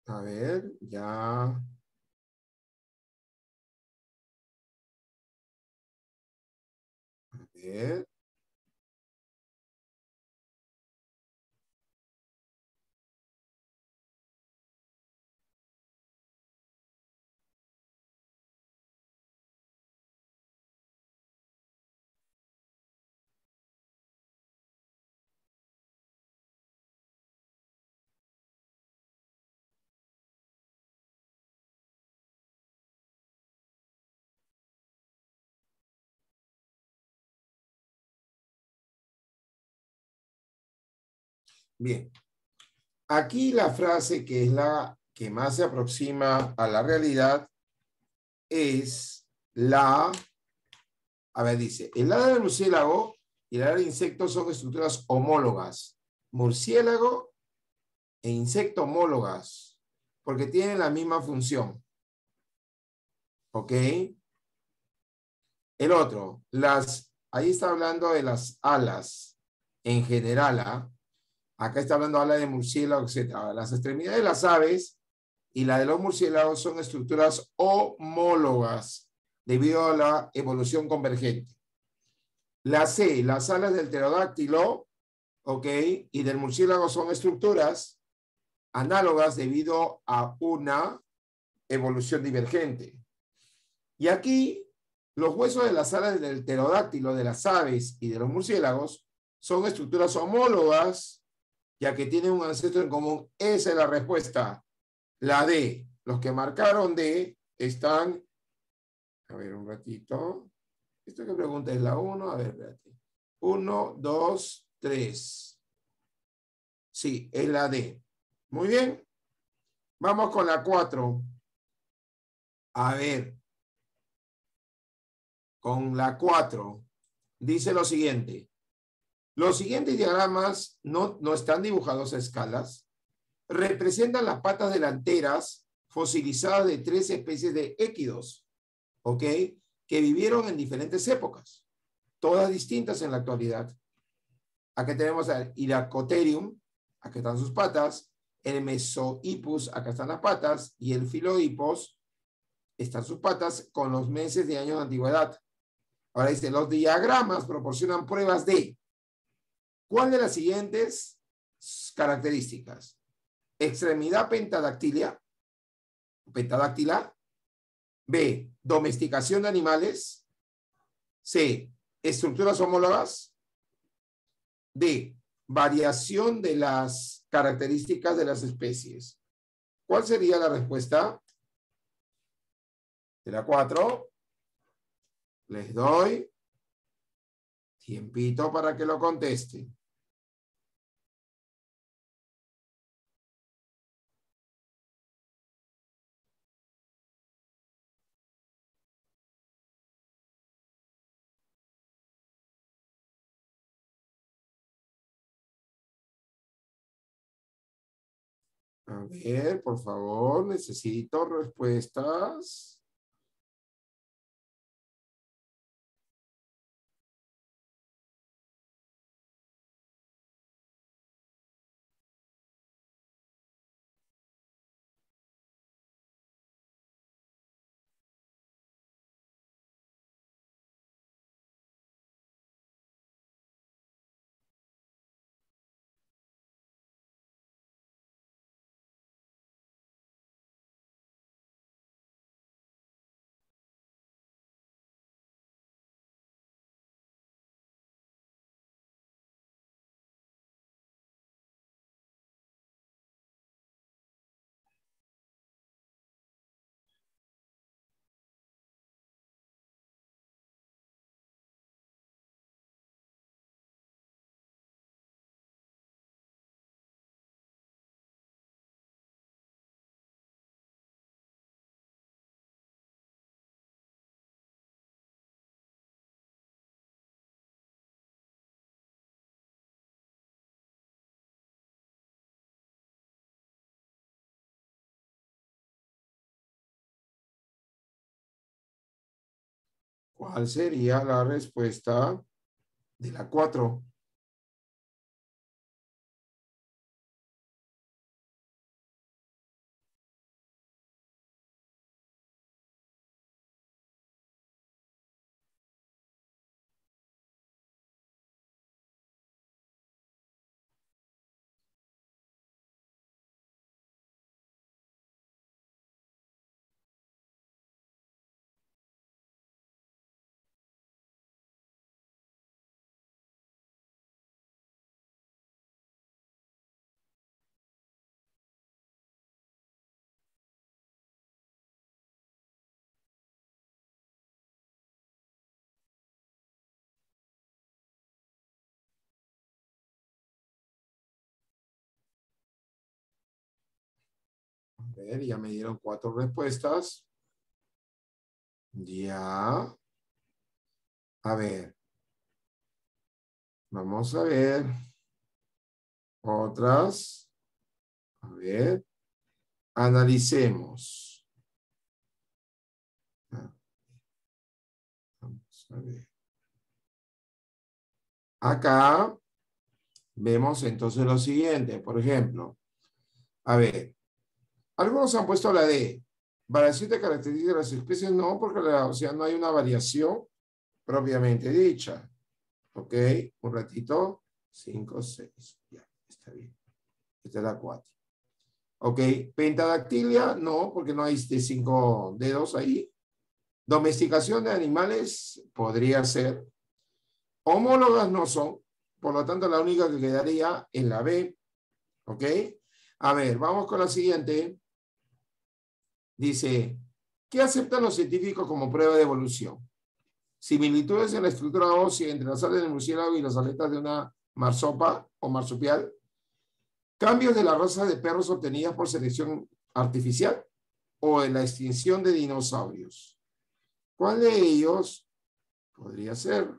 A ver, ya. A ver. Bien. Aquí la frase que es la que más se aproxima a la realidad es la, a ver, dice, el ala del murciélago y el ala del insecto son estructuras homólogas. Murciélago e insecto homólogas, porque tienen la misma función. ¿Ok? El otro, las, ahí está hablando de las alas en general, ¿ah? Acá está hablando de alas de murciélago, etcétera. Las extremidades de las aves y la de los murciélagos son estructuras homólogas debido a la evolución convergente. La C, las alas del pterodáctilo, ¿ok? Y del murciélago son estructuras análogas debido a una evolución divergente. Y aquí, los huesos de las alas del pterodáctilo, de las aves y de los murciélagos son estructuras homólogas, ya que tienen un ancestro en común. Esa es la respuesta. La D. Los que marcaron D están... A ver, un ratito. ¿Esto que pregunta es la uno? A ver, espérate. uno, dos, tres. Sí, es la D. Muy bien. Vamos con la cuatro. A ver. Con la cuatro. Dice lo siguiente. Los siguientes diagramas no, no están dibujados a escalas. Representan las patas delanteras fosilizadas de tres especies de équidos, ¿ok? Que vivieron en diferentes épocas, todas distintas en la actualidad. Acá tenemos al Hyracotherium, acá están sus patas, el Mesohippus, acá están las patas, y el Philohippus, están sus patas con los meses de años de antigüedad. Ahora dice, los diagramas proporcionan pruebas de ¿cuál de las siguientes características? Extremidad pentadactilia, pentadáctila. B, domesticación de animales. C, estructuras homólogas. D, variación de las características de las especies. ¿Cuál sería la respuesta? De la cuatro. Les doy tiempito para que lo contesten. A ver, por favor, necesito respuestas. ¿Cuál sería la respuesta de la cuatro? A ver, ya me dieron cuatro respuestas. Ya. A ver. Vamos a ver. Otras. A ver. Analicemos. Vamos a ver. Acá vemos entonces lo siguiente. Por ejemplo, a ver. Algunos han puesto la D. Variación de características de las especies. No, porque la, o sea, no hay una variación propiamente dicha. Ok, un ratito. cinco, seis. Ya, está bien. Esta es la cuatro. Ok, pentadactilia, no, porque no hay de cinco dedos ahí. Domesticación de animales podría ser. Homólogas no son, por lo tanto la única que quedaría es la B. Ok, a ver, vamos con la siguiente. Dice, ¿qué aceptan los científicos como prueba de evolución? Similitudes en la estructura ósea entre las alas del murciélago y las aletas de una marsopa o marsupial. Cambios de la raza de perros obtenidas por selección artificial o en la extinción de dinosaurios. ¿Cuál de ellos podría ser?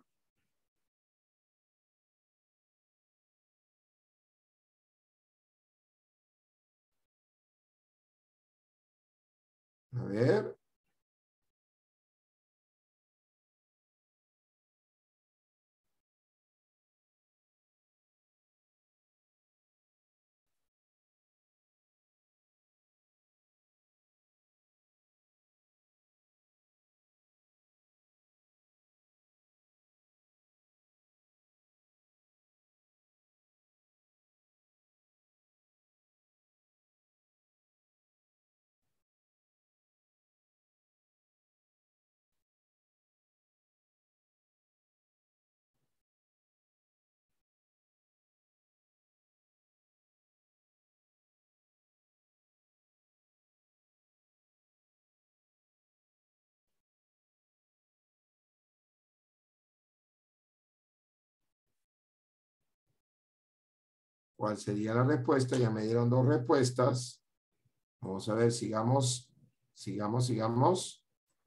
A ver. ¿Cuál sería la respuesta? Ya me dieron dos respuestas. Vamos a ver, sigamos, sigamos, sigamos.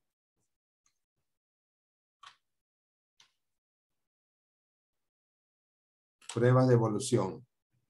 Pruebas de evolución.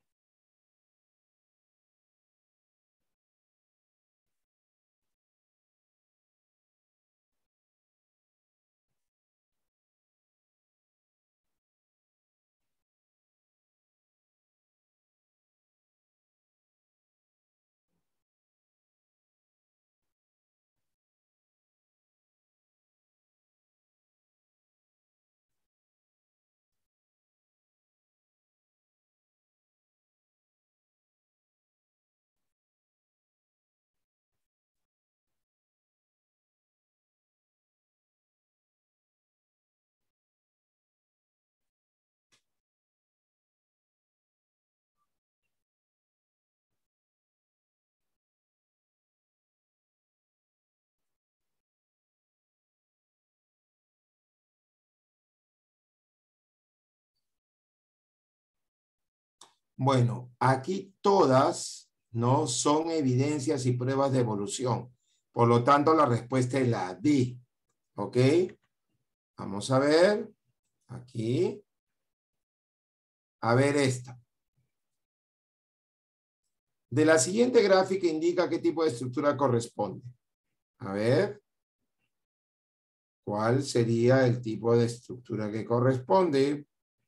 Bueno, aquí todas no son evidencias y pruebas de evolución. Por lo tanto, la respuesta es la D. ¿Ok? Vamos a ver. Aquí. A ver esta. De la siguiente gráfica indica qué tipo de estructura corresponde. A ver. ¿Cuál sería el tipo de estructura que corresponde?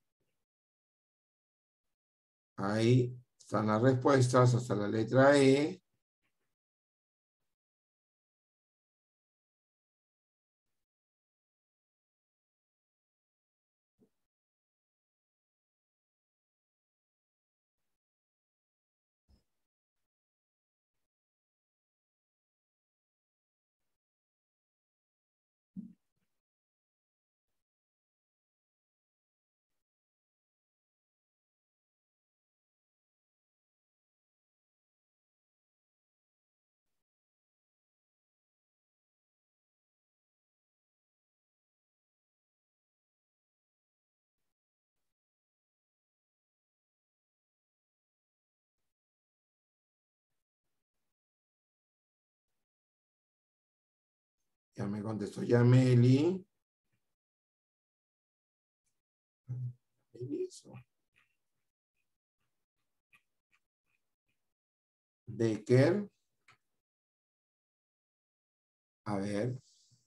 Ahí están las respuestas hasta la letra E. Ya me contestó Yameli. Decker. A ver.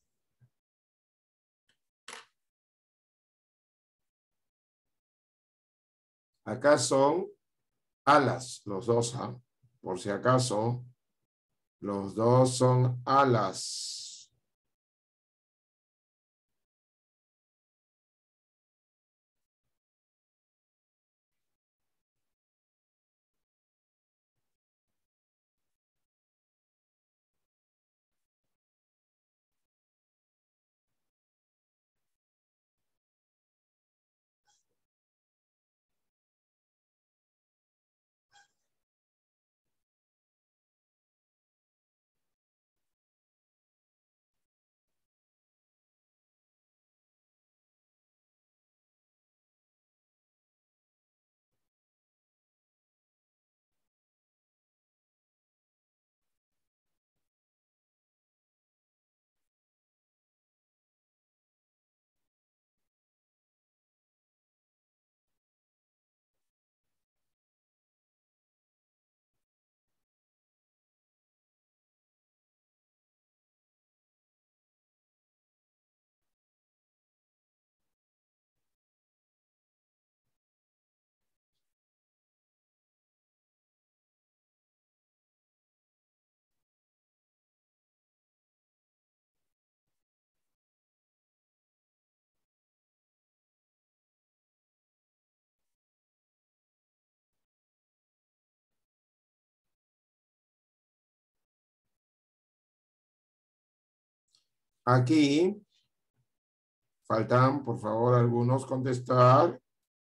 Acá son alas, los dos, ¿ah? Por si acaso, los dos son alas. Aquí faltan, por favor, algunos contestar.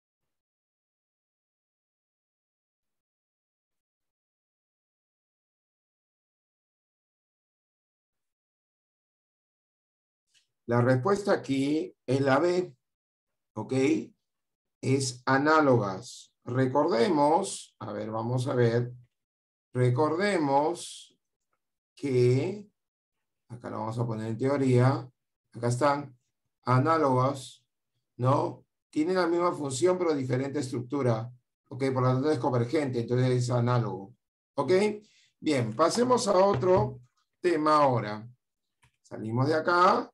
La respuesta aquí es la B, ¿ok? Es análogas. Recordemos, a ver, vamos a ver. Recordemos que, acá lo vamos a poner en teoría, acá están, análogas, ¿no? Tienen la misma función pero diferente estructura, ¿ok? Por lo tanto es convergente, entonces es análogo, ¿ok? Bien, pasemos a otro tema ahora. Salimos de acá,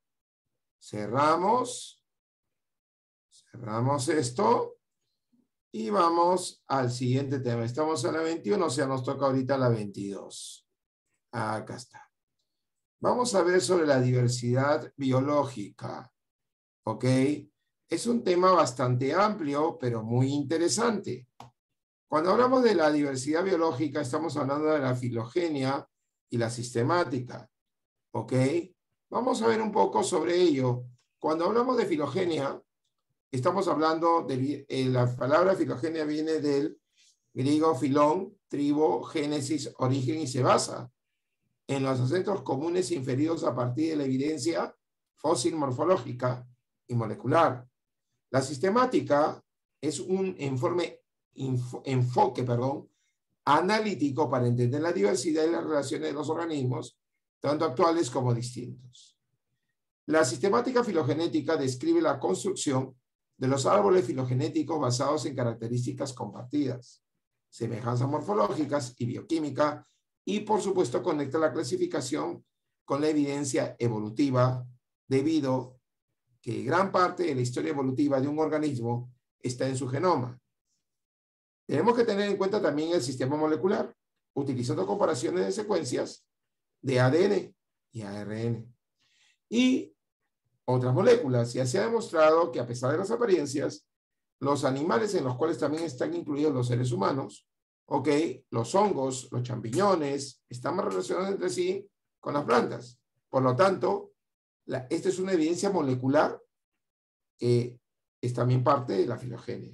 cerramos, cerramos esto y vamos al siguiente tema. Estamos en la veintiuno, o sea, nos toca ahorita la veintidós. Acá está. Vamos a ver sobre la diversidad biológica, ¿ok? Es un tema bastante amplio, pero muy interesante. Cuando hablamos de la diversidad biológica, estamos hablando de la filogenia y la sistemática, ¿ok? Vamos a ver un poco sobre ello. Cuando hablamos de filogenia, estamos hablando de eh, la palabra filogenia viene del griego filón, tribu, génesis, origen y se basa en los ancestros comunes inferidos a partir de la evidencia fósil morfológica y molecular. La sistemática es un informe, info, enfoque perdón, analítico para entender la diversidad y las relaciones de los organismos, tanto actuales como distintos. La sistemática filogenética describe la construcción de los árboles filogenéticos basados en características compartidas, semejanzas morfológicas y bioquímica, y por supuesto conecta la clasificación con la evidencia evolutiva, debido que gran parte de la historia evolutiva de un organismo está en su genoma. Tenemos que tener en cuenta también el sistema molecular, utilizando comparaciones de secuencias de A D N y A R N. Y otras moléculas, ya se ha demostrado que a pesar de las apariencias, los animales en los cuales también están incluidos los seres humanos, ok, los hongos, los champiñones, están más relacionados entre sí con las plantas. Por lo tanto, la, esta es una evidencia molecular que es también parte de la filogenia.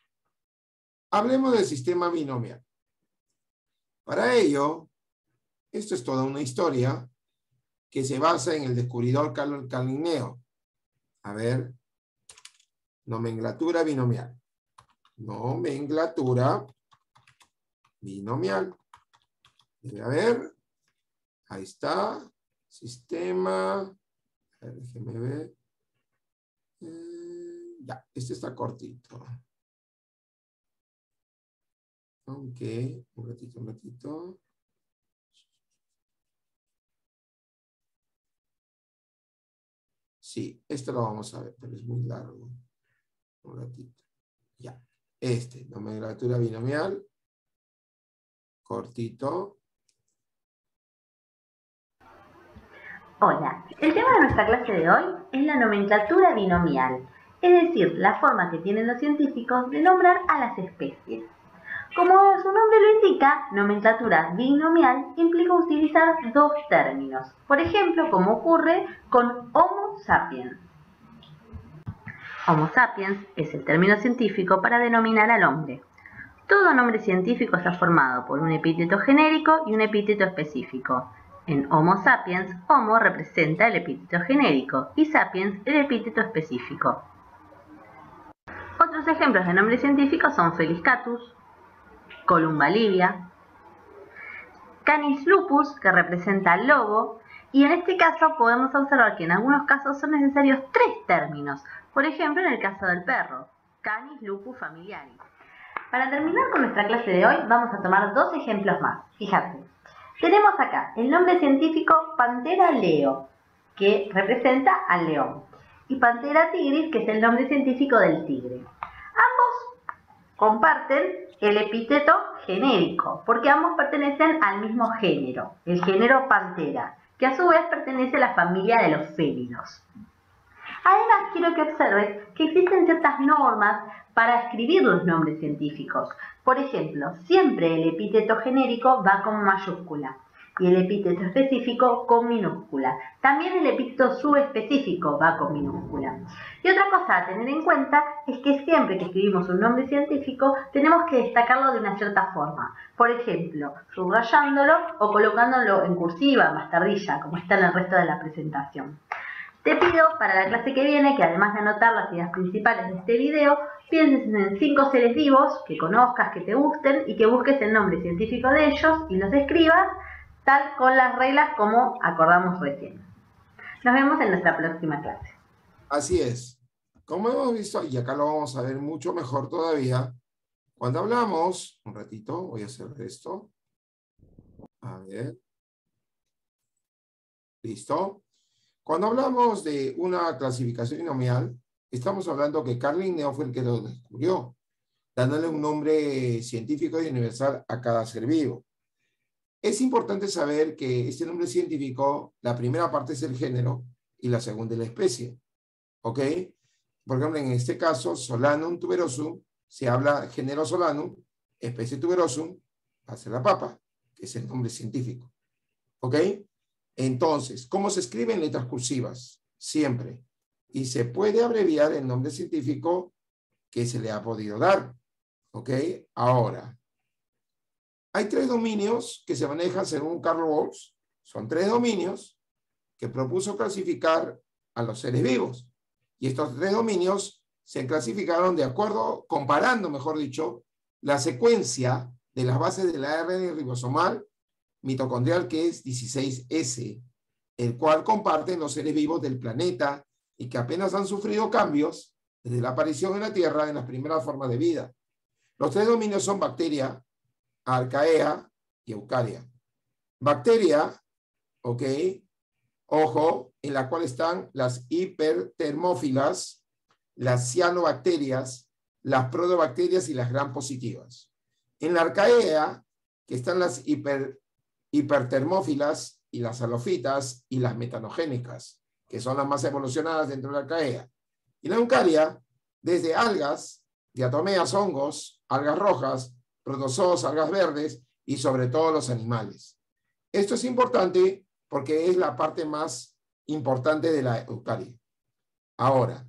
Hablemos del sistema binomial. Para ello, esto es toda una historia que se basa en el descubridor Carlo Linneo. A ver, nomenclatura binomial. Nomenclatura binomial. Debe haber. Ahí está. Sistema A ver, déjeme ver. Eh, ya, este está cortito. Ok, un ratito, un ratito. Sí, esto lo vamos a ver, pero es muy largo. Un ratito. Ya. Este, nomenclatura binomial. Cortito. Hola, el tema de nuestra clase de hoy es la nomenclatura binomial, es decir, la forma que tienen los científicos de nombrar a las especies. Como su nombre lo indica, nomenclatura binomial implica utilizar dos términos, por ejemplo, como ocurre con Homo sapiens. Homo sapiens es el término científico para denominar al hombre. Todo nombre científico está formado por un epíteto genérico y un epíteto específico. En Homo sapiens, Homo representa el epíteto genérico y sapiens el epíteto específico. Otros ejemplos de nombres científicos son Feliscatus, Columba livia, Canis lupus, que representa al lobo, y en este caso podemos observar que en algunos casos son necesarios tres términos, por ejemplo en el caso del perro, Canis lupus familiaris. Para terminar con nuestra clase de hoy vamos a tomar dos ejemplos más, fíjate. Tenemos acá el nombre científico Panthera leo, que representa al león, y Panthera tigris, que es el nombre científico del tigre. Ambos comparten el epíteto genérico, porque ambos pertenecen al mismo género, el género Panthera, que a su vez pertenece a la familia de los félidos. Además, quiero que observes que existen ciertas normas para escribir los nombres científicos. Por ejemplo, siempre el epíteto genérico va con mayúscula y el epíteto específico con minúscula. También el epíteto subespecífico va con minúscula. Y otra cosa a tener en cuenta es que siempre que escribimos un nombre científico tenemos que destacarlo de una cierta forma. Por ejemplo, subrayándolo o colocándolo en cursiva, mastardilla, como está en el resto de la presentación. Te pido para la clase que viene que además de anotar las ideas principales de este video, pienses en cinco seres vivos que conozcas, que te gusten y que busques el nombre científico de ellos y los escribas tal con las reglas como acordamos recién. Nos vemos en nuestra próxima clase. Así es. Como hemos visto, y acá lo vamos a ver mucho mejor todavía, cuando hablamos, un ratito, voy a hacer esto. A ver. ¿Listo? Cuando hablamos de una clasificación binomial, estamos hablando que Carl Linneo fue el que lo descubrió, dándole un nombre científico y universal a cada ser vivo. Es importante saber que este nombre científico, la primera parte es el género y la segunda es la especie. ¿Ok? Por ejemplo, en este caso, Solanum tuberosum, se habla género Solanum, especie tuberosum, va a ser la papa, que es el nombre científico. ¿Ok? Entonces, ¿cómo se escribe en letras cursivas? Siempre. Y se puede abreviar el nombre científico que se le ha podido dar. ¿Ok? Ahora, hay tres dominios que se manejan según Carl Walsh. Son tres dominios que propuso clasificar a los seres vivos. Y estos tres dominios se clasificaron de acuerdo, comparando, mejor dicho, la secuencia de las bases del A R N ribosomal mitocondrial, que es dieciséis ese, el cual comparten los seres vivos del planeta y que apenas han sufrido cambios desde la aparición en la Tierra en las primeras formas de vida. Los tres dominios son bacteria, arcaea y eucaria. Bacteria, ok, ojo, en la cual están las hipertermófilas, las cianobacterias, las proteobacterias y las gram positivas. En la arcaea, que están las hiper hipertermófilas y las halofitas y las metanogénicas, que son las más evolucionadas dentro de la arcaea. Y la eucaria, desde algas, diatomeas, hongos, algas rojas, protozoos, algas verdes y sobre todo los animales. Esto es importante porque es la parte más importante de la eucaria. Ahora,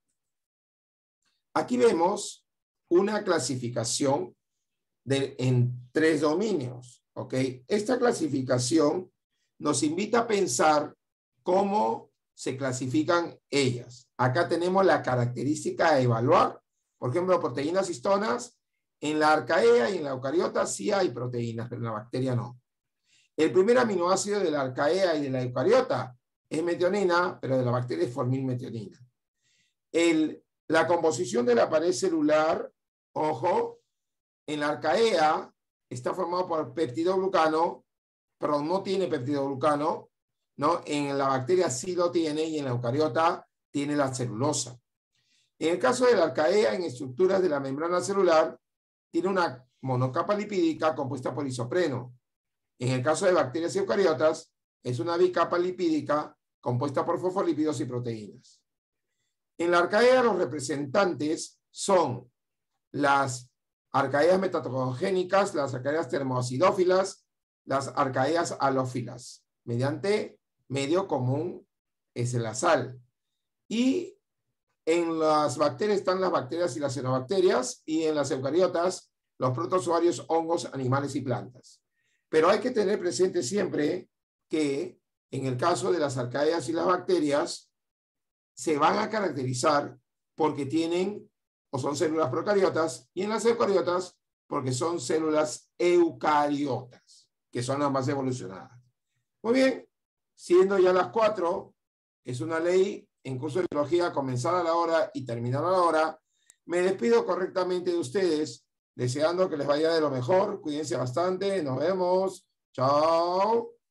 aquí vemos una clasificación de, en tres dominios. ¿Ok? Esta clasificación nos invita a pensar cómo se clasifican ellas. Acá tenemos la característica a evaluar. Por ejemplo, proteínas histonas. En la arcaea y en la eucariota sí hay proteínas, pero en la bacteria no. El primer aminoácido de la arcaea y de la eucariota es metionina, pero de la bacteria es formilmetionina. El, la composición de la pared celular, ojo, en la arcaea está formado por peptidoglucano, pero no tiene peptidoglucano, ¿no? En la bacteria sí lo tiene y en la eucariota tiene la celulosa. En el caso de la arcaea, en estructuras de la membrana celular, tiene una monocapa lipídica compuesta por isopreno. En el caso de bacterias y eucariotas, es una bicapa lipídica compuesta por fosfolípidos y proteínas. En la arcaea, los representantes son las arcaeas metatogénicas, las arcaeas termoacidófilas, las arcaeas halófilas, mediante medio común es la sal. Y en las bacterias están las bacterias y las cianobacterias, y en las eucariotas los protozoarios, hongos, animales y plantas. Pero hay que tener presente siempre que en el caso de las arcaeas y las bacterias se van a caracterizar porque tienen o son células procariotas, y en las eucariotas porque son células eucariotas, que son las más evolucionadas. Muy bien, siendo ya las cuatro, es una ley en curso de biología comenzar a la hora y terminar a la hora. Me despido correctamente de ustedes, deseando que les vaya de lo mejor. Cuídense bastante, nos vemos. Chao.